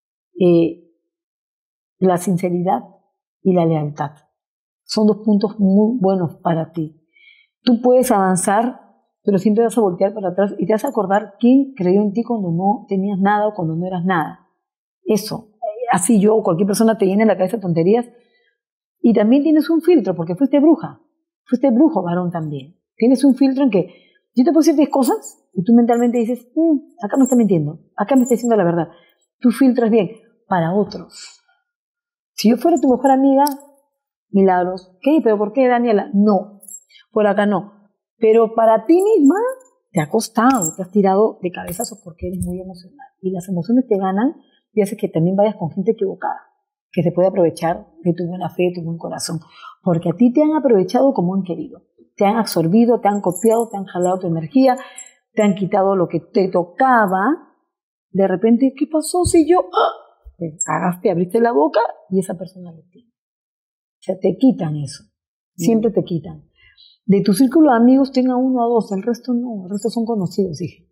la sinceridad y la lealtad. Son 2 puntos muy buenos para ti. Tú puedes avanzar, pero siempre vas a voltear para atrás y te vas a acordar quién creyó en ti cuando no tenías nada o cuando no eras nada. Eso. Así yo o cualquier persona te llena en la cabeza tonterías. Y también tienes un filtro, porque fuiste bruja. Fuiste brujo, varón también. Tienes un filtro en que yo te puedo decir 10 cosas y tú mentalmente dices, acá me está mintiendo, acá me está diciendo la verdad. Tú filtras bien para otros. Si yo fuera tu mejor amiga, Milagros, ¿qué? ¿Pero por qué, Daniela? No, por acá no. Pero para ti misma te ha costado, te has tirado de cabezazos porque eres muy emocional. Y las emociones te ganan y hace que también vayas con gente equivocada, que se puede aprovechar de tu buena fe, de tu buen corazón. Porque a ti te han aprovechado como han querido. Te han absorbido, te han copiado, te han jalado tu energía, te han quitado lo que te tocaba. De repente, ¿qué pasó si yo te cagaste, abriste la boca y esa persona lo tiene? O sea, te quitan eso. Siempre te quitan. De tu círculo de amigos tenga 1 o 2, el resto no, el resto son conocidos, dije.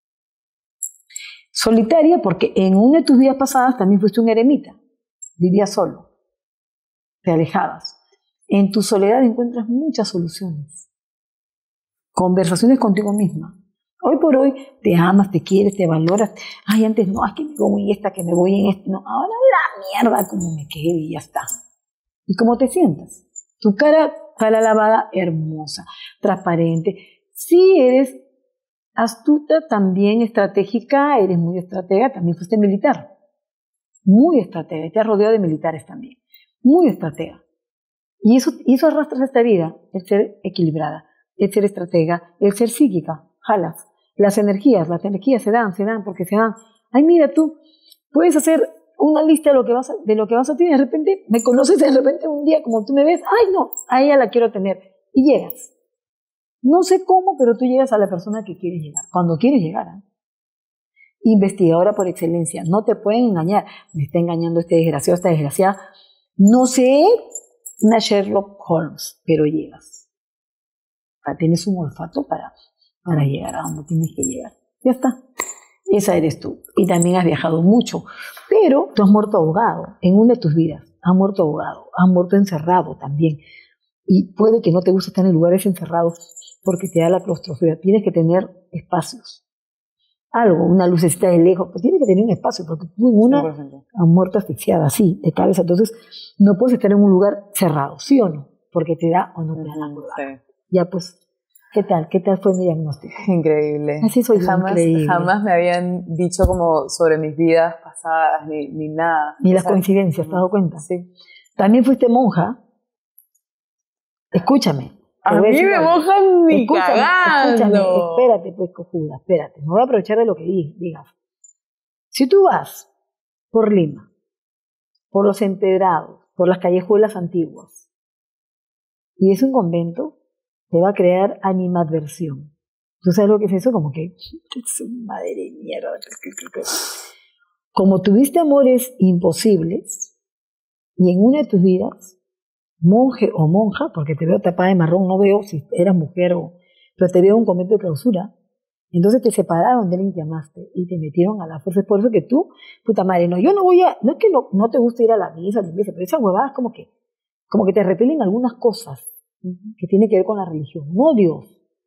Solitaria porque en una de tus vidas pasadas también fuiste un eremita. Vivías solo. Te alejabas. En tu soledad encuentras muchas soluciones. Conversaciones contigo misma. Hoy por hoy te amas, te quieres, te valoras. Ay, antes no, es que me voy en esta, que me voy en esta. No, ahora la mierda como me quede y ya está. ¿Y cómo te sientas? Tu cara lavada, hermosa, transparente. Sí, eres astuta, también estratégica, eres muy estratega, también fuiste militar. Muy estratega, te has rodeado de militares también. Muy estratega. Y eso arrastras a esta vida, el ser equilibrada, el ser estratega, el ser psíquica, jalas. Las energías se dan porque se dan. Ay, mira tú, puedes hacer una lista de lo que vas a tener, de repente me conoces, de repente un día como tú me ves, ay no, a ella la quiero tener, y llegas. No sé cómo, pero tú llegas a la persona que quieres llegar, cuando quieres llegar. Investigadora por excelencia, no te pueden engañar, me está engañando este desgraciado, esta desgraciada, no sé, una Sherlock Holmes, pero llegas. Tienes un olfato para llegar a donde tienes que llegar, ya está. Esa eres tú. Y también has viajado mucho. Pero tú has muerto ahogado en una de tus vidas. Has muerto ahogado. Has muerto encerrado también. Y puede que no te guste estar en lugares encerrados porque te da la claustrofobia. Tienes que tener espacios. Algo, una lucecita de lejos. Pero tienes que tener un espacio porque tú en una 100%. Has muerto asfixiada, así, de cabeza. Entonces, no puedes estar en un lugar cerrado. ¿Sí o no? Porque te da o no te da la curva. Sí. Ya pues. ¿Qué tal fue mi diagnóstico? Increíble. Así soy increíble. Jamás me habían dicho como sobre mis vidas pasadas, ni nada. Ni las coincidencias, ¿te has dado cuenta? Sí. También fuiste monja. Escúchame. A mí me mojan ni cagando. Escúchame, espérate pues, cojuda, espérate. Me voy a aprovechar de lo que digas. Si tú vas por Lima, por los empedrados, por las callejuelas antiguas, y es un convento, te va a crear animadversión. ¿Tú sabes lo que es eso? Como que, madre de mierda. Como tuviste amores imposibles, y en una de tus vidas, monje o monja, porque te veo tapada de marrón, no veo si eras mujer pero te veo en un convento de clausura, entonces te separaron de alguien que amaste y te metieron a la fuerza. Es por eso que tú, puta madre, no, yo no voy a, no es que no te guste ir a la misa, pero esa huevada es como que te repelen algunas cosas que tiene que ver con la religión, no Dios.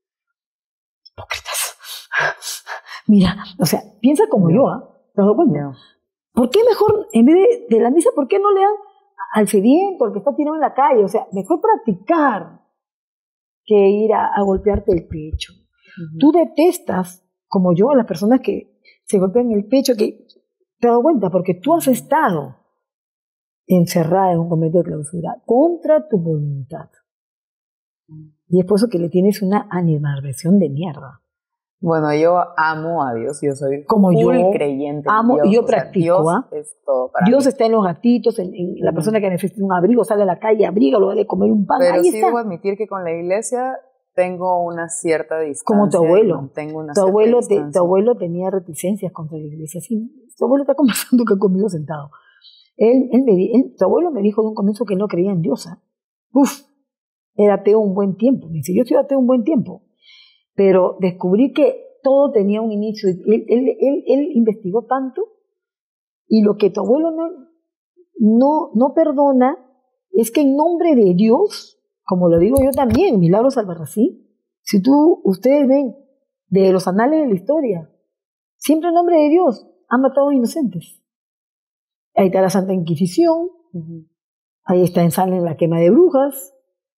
Hipócritas. Mira, o sea, piensa como yo, ¿te has dado cuenta? ¿Por qué mejor, en vez de la misa, por qué no le dan al sediento, al que está tirado en la calle? O sea, mejor practicar que ir a golpearte el pecho. Tú detestas, como yo, a las personas que se golpean el pecho, que te has dado cuenta, porque tú has estado encerrada en un convento de clausura contra tu voluntad. Y es por eso que le tienes una animadversión de mierda. Bueno, yo amo a Dios, yo soy como full yo creyente amo en Dios. Y yo practico. Dios es todo para Dios mí. está en los gatitos, en la persona que necesita un abrigo, sale a la calle, abrígalo, dale comer un pan. Pero ahí sí está. debo admitir que con la iglesia tengo una cierta distancia. Como tu abuelo. Tu abuelo tenía reticencias contra la iglesia. Sí, tu abuelo está conversando acá conmigo sentado. Tu abuelo me dijo de un comienzo que no creía en Dios. Era ateo un buen tiempo. Me dice, yo soy ateo un buen tiempo. Pero descubrí que todo tenía un inicio. Él investigó tanto, y lo que tu abuelo no perdona es que en nombre de Dios, como lo digo yo también, Milagros Albarracín, si ustedes ven de los anales de la historia, siempre en nombre de Dios han matado inocentes. Ahí está la Santa Inquisición, ahí está en Salem la quema de brujas,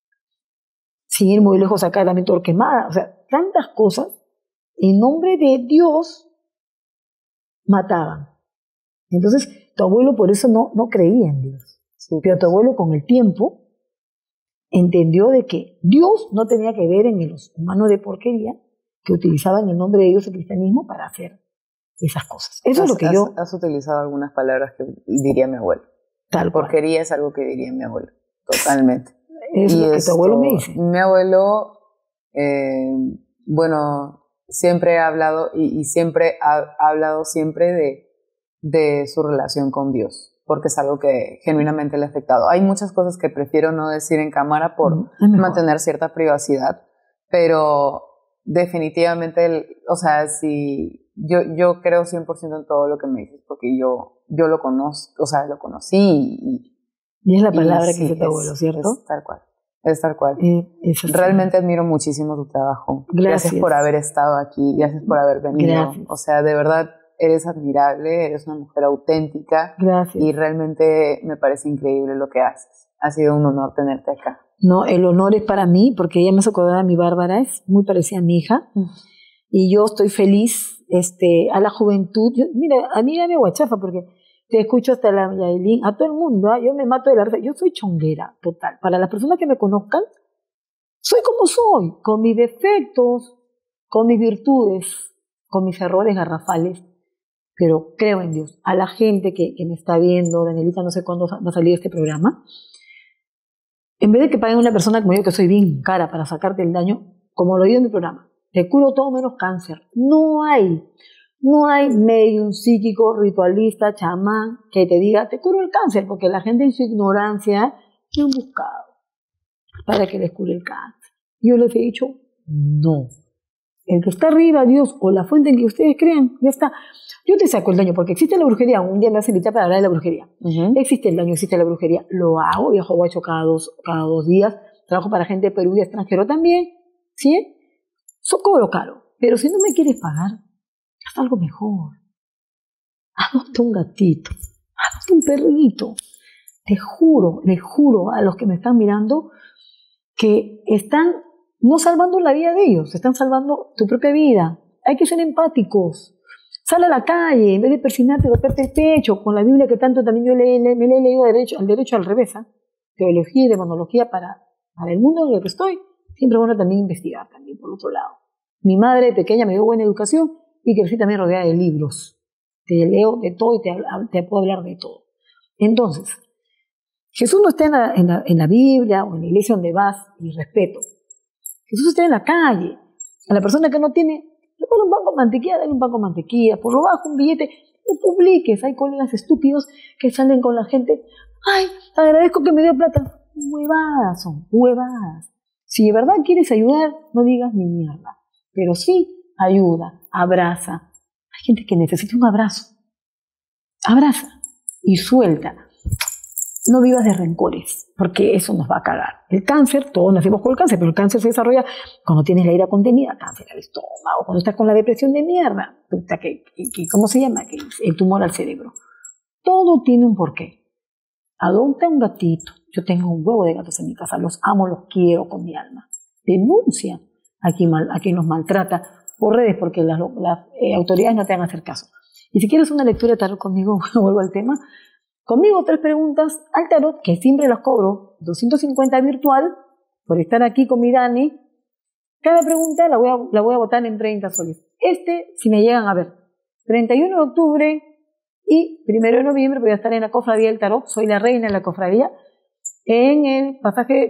sin ir muy lejos acá también Torquemada, o sea, tantas cosas, en nombre de Dios mataban. Entonces, tu abuelo por eso no creía en Dios. Sí, Pero tu abuelo con el tiempo entendió de que Dios no tenía que ver en los humanos de porquería que utilizaban el nombre de Dios, el cristianismo, para hacer esas cosas. Eso es lo que yo... Has utilizado algunas palabras que diría mi abuelo. Tal cual. Porquería es algo que diría mi abuelo, totalmente. Es lo que tu abuelo me dice. Mi abuelo, bueno, siempre ha hablado y siempre ha hablado siempre de su relación con Dios, porque es algo que genuinamente le ha afectado. Hay muchas cosas que prefiero no decir en cámara por mantener cierta privacidad, pero definitivamente, o sea, si yo creo 100% en todo lo que me dices, porque yo lo conozco, o sea, lo conocí y es la palabra que sí, dice tu abuelo, ¿cierto? Es tal cual. Es tal cual. Es realmente admiro muchísimo tu trabajo. Gracias por haber estado aquí, gracias por haber venido. Gracias. O sea, de verdad eres admirable, eres una mujer auténtica. Gracias. Y realmente me parece increíble lo que haces. Ha sido un honor tenerte acá. No, el honor es para mí, porque ella me hace acordar a mi Bárbara, es muy parecida a mi hija. Y yo estoy feliz a la juventud. Mira, a mí ya me guachafa porque te escucho hasta la Yailin, a todo el mundo, yo me mato de la risa. Yo soy chonguera, total. Para las personas que me conozcan, soy como soy, con mis defectos, con mis virtudes, con mis errores garrafales, pero creo en Dios. A la gente que me está viendo, Danielita, no sé cuándo va a salir este programa, en vez de que paguen a una persona como yo, que soy bien cara para sacarte el daño, como lo digo en mi programa, te curo todo menos cáncer. No hay medium psíquico, ritualista, chamán que te diga, te curo el cáncer, porque la gente en su ignorancia me han buscado para que les cure el cáncer. Yo les he dicho, no. El que está arriba, Dios, o la fuente en que ustedes crean, ya está. Yo te saco el daño, porque existe la brujería. Un día me vas a invitar para hablar de la brujería. Existe el daño, existe la brujería. Lo hago, viajo a Huacho cada dos días. Trabajo para gente de Perú y extranjero también. ¿Sí? Cobro caro. Pero si no me quieres pagar, haz algo mejor. Adopta un gatito. Adopta un perrito. Te juro, les juro a los que me están mirando que están no salvando la vida de ellos, están salvando tu propia vida. Hay que ser empáticos. Sal a la calle, en vez de persignarte, golpearte el pecho, con la Biblia que tanto también yo me le he leído al derecho al revés, teología y demonología para el mundo en el que estoy. Siempre es bueno también investigar también por otro lado. Mi madre de pequeña me dio buena educación y crecí también rodeada de libros. Te leo de todo y te puedo hablar de todo. Entonces, Jesús no está en la Biblia o en la iglesia donde vas, y respeto. Jesús está en la calle. A la persona que no tiene, le pone un banco de mantequilla, dale un banco de mantequilla, por lo bajo un billete, no publiques. Hay colegas estúpidos que salen con la gente, ay, agradezco que me dio plata. Huevadas son, huevadas. Si de verdad quieres ayudar, no digas ni mierda. Pero sí, ayuda, abraza. Hay gente que necesita un abrazo. Abraza y suelta. No vivas de rencores, porque eso nos va a cagar. El cáncer, todos nacimos con el cáncer, pero el cáncer se desarrolla cuando tienes la ira contenida, cáncer al estómago, cuando estás con la depresión de mierda, ¿cómo se llama? El tumor al cerebro. Todo tiene un porqué. Adopta un gatito. Yo tengo un huevo de gatos en mi casa, los amo, los quiero con mi alma. Denuncia a quien los maltrata por redes, porque las autoridades no te van a hacer caso. Y si quieres una lectura de tarot conmigo, vuelvo al tema. Conmigo 3 preguntas al tarot, que siempre las cobro 250 virtual, por estar aquí con mi Dani. Cada pregunta la voy a votar en 30 soles. Si me llegan a ver, 31 de octubre y 1 de noviembre voy a estar en la cofradía del tarot. Soy la reina de la cofradía, en el pasaje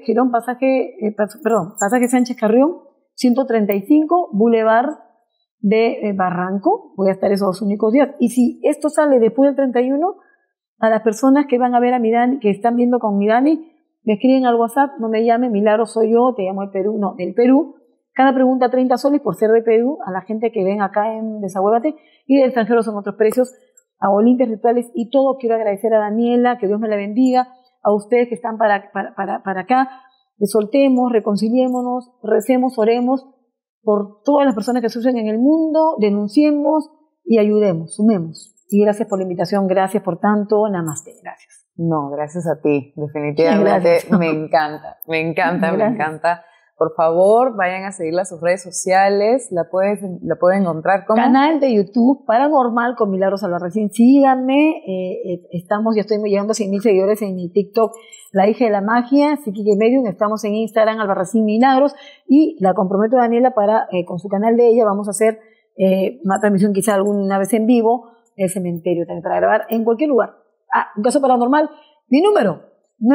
Sánchez Carrión, 135, Boulevard de Barranco. Voy a estar esos 2 únicos días. Y si esto sale después del 31, a las personas que van a ver a mi Dani, que están viendo con mi Dani, me escriben al WhatsApp, no me llamen, Milagro soy yo, te llamo del Perú. Cada pregunta 30 soles por ser de Perú, a la gente que ven acá en Desahuévate, y del extranjero son otros precios, a Olimpia Rituales y todo. Quiero agradecer a Daniela, que Dios me la bendiga, a ustedes que están para acá, soltemos, reconciliémonos, recemos, oremos por todas las personas que sufren en el mundo, denunciemos y ayudemos, sumemos. Y gracias por la invitación, gracias por tanto, namaste, gracias. No, gracias a ti, definitivamente. Gracias. Me encanta, Gracias. me encanta, por favor, vayan a seguirla a sus redes sociales. La pueden encontrar como canal de YouTube Paranormal con Milagros Albarracín. Síganme, ya estoy llegando a 100,000 seguidores en mi TikTok, La Hija de la Magia, Psíquica y Medium. Estamos en Instagram, Albarracín Milagros, y la comprometo a Daniela para, con su canal de ella, vamos a hacer una transmisión quizá alguna vez en vivo, el cementerio, también para grabar en cualquier lugar. Un caso paranormal, mi número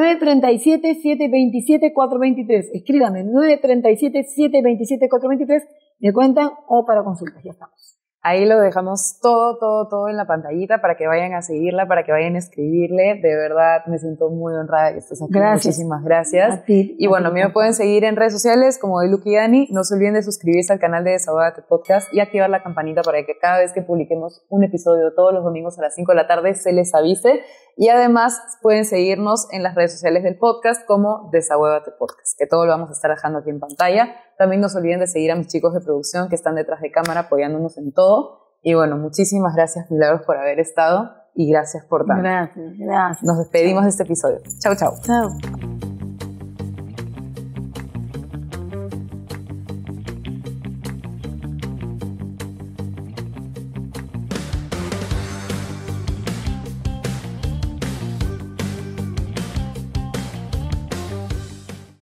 937-727-423. Escríbame, 937-727-423. Me cuentan o para consultas. Ya estamos. Ahí lo dejamos todo en la pantallita para que vayan a seguirla, para que vayan a escribirle. De verdad, me siento muy honrada que estés aquí. Gracias. Muchísimas gracias. A ti, y bueno, a mí me pueden seguir en redes sociales como Lucky Dani. No se olviden de suscribirse al canal de Desahógate Podcast y activar la campanita para que cada vez que publiquemos un episodio todos los domingos a las 5 de la tarde se les avise. Y además pueden seguirnos en las redes sociales del podcast como Desahógate Podcast, que todo lo vamos a estar dejando aquí en pantalla. También no se olviden de seguir a mis chicos de producción que están detrás de cámara apoyándonos en todo. Y bueno, muchísimas gracias, Milagros, por haber estado y gracias por tanto. Gracias. Nos despedimos de este episodio. Chau. Chao.